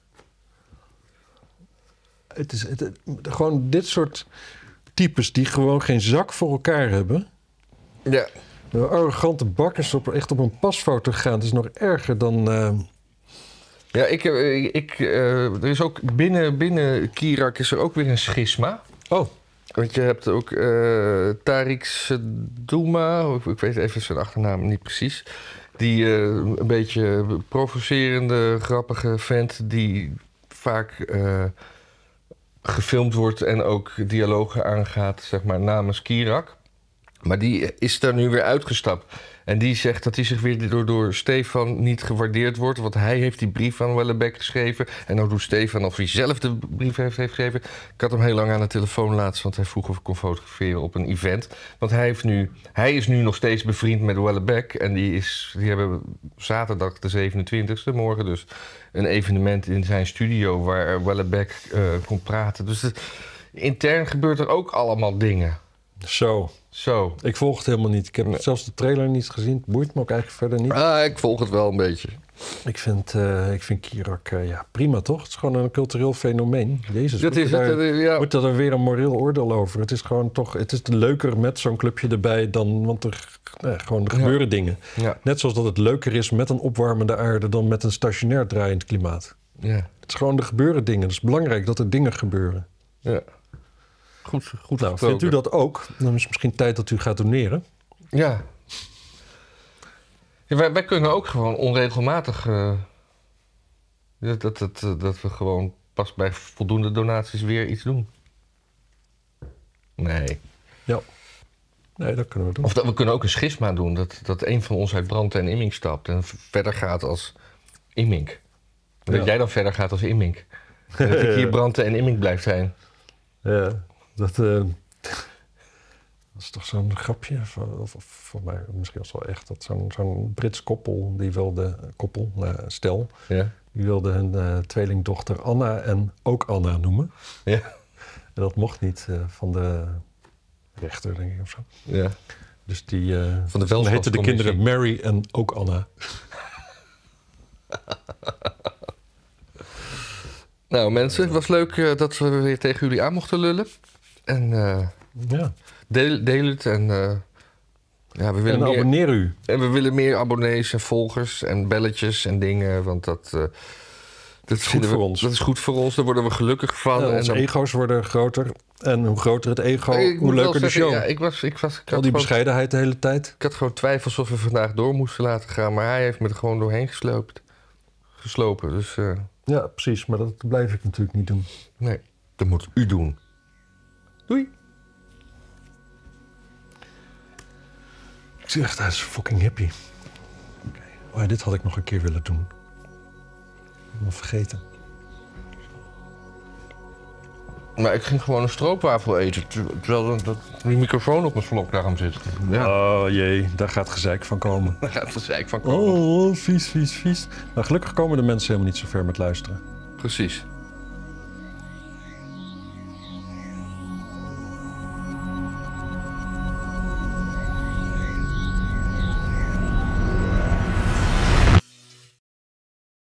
Het is gewoon dit soort types die gewoon geen zak voor elkaar hebben. Ja. De arrogante bakkers echt op een pasfoto gaan. Het is nog erger dan... Ja, er is ook binnen Chirac is er ook weer een schisma. Oh. Want je hebt ook Tariq Sadouma, of ik weet even zijn achternaam niet precies. Die een beetje provocerende, grappige vent die vaak gefilmd wordt en ook dialogen aangaat, zeg maar, namens Chirac. Maar die is daar nu weer uitgestapt. En die zegt dat hij zich weer door Stefan niet gewaardeerd wordt. Want hij heeft die brief aan Houellebecq geschreven. En dan doet Stefan of hij zelf de brief heeft geschreven. Ik had hem heel lang aan de telefoon laatst. Want hij vroeg of ik kon fotograferen op een event. Want hij is nu nog steeds bevriend met Houellebecq. En die hebben zaterdag de 27e, morgen dus, een evenement in zijn studio waar Houellebecq kon praten. Dus intern gebeurt er ook allemaal dingen. Zo. Ik volg het helemaal niet. Ik heb zelfs de trailer niet gezien. Het boeit me ook eigenlijk verder niet. Ik volg het wel een beetje. Ik vind Chirac prima, toch? Het is gewoon een cultureel fenomeen. Jezus, dat is het. Moet er weer een moreel oordeel over? Het is gewoon toch... Het is leuker met zo'n clubje erbij dan... Want er gebeuren dingen. Ja. Net zoals dat het leuker is met een opwarmende aarde... dan met een stationair draaiend klimaat. Ja. Het is gewoon, er gebeuren dingen. Het is belangrijk dat er dingen gebeuren. Ja. Goed Nou, vindt u dat ook? Dan is het misschien tijd dat u gaat doneren. Ja. Ja, wij kunnen ook gewoon onregelmatig... dat we gewoon pas bij voldoende donaties weer iets doen. Nee. Ja. Nee, dat kunnen we doen. Of we kunnen ook een schisma doen. Dat een van ons uit Brandte en Immink stapt en verder gaat als Immink. Dat jij dan verder gaat als Immink. En dat ik hier Brandte en Immink blijf zijn. Ja, dat is toch zo'n grapje. Of voor mij misschien was het wel echt. Dat zo'n Brits koppel, stel... Ja. Die wilde hun tweelingdochter Anna en ook Anna noemen. Ja. En dat mocht niet van de rechter, denk ik, of zo. Ja. Dus die Van de dan heten de welstandscommissie. kinderen Mary en ook Anna. Nou mensen, het was leuk dat we weer tegen jullie aan mochten lullen. En Ja. deel het en ja, we willen En meer... abonneer u. En we willen meer abonnees en volgers en belletjes en dingen, want dat vinden voor ons. Dat is goed voor ons, daar worden we gelukkig van. Ja, en onze dan- ego's worden groter. En hoe groter het ego, Ik moet hoe wel leuker de zeggen, show. Ja, ik Al had die gewoon- bescheidenheid de hele tijd. Ik had gewoon twijfels of we vandaag door moesten laten gaan, maar hij heeft me er gewoon doorheen geslopen. Dus Ja, precies. Maar dat blijf ik natuurlijk niet doen. nee, dat moet u doen. Doei. Ik zeg echt, hij is fucking hippie. Oké. Oh ja, dit had ik nog een keer willen doen. Helemaal vergeten. Maar ik ging gewoon een stroopwafel eten, terwijl die microfoon op mijn slokdarm zit. Ja, Oh jee, daar gaat gezeik van komen. daar gaat gezeik van komen. Oh, vies, vies, vies. Maar gelukkig komen de mensen helemaal niet zo ver met luisteren. Precies.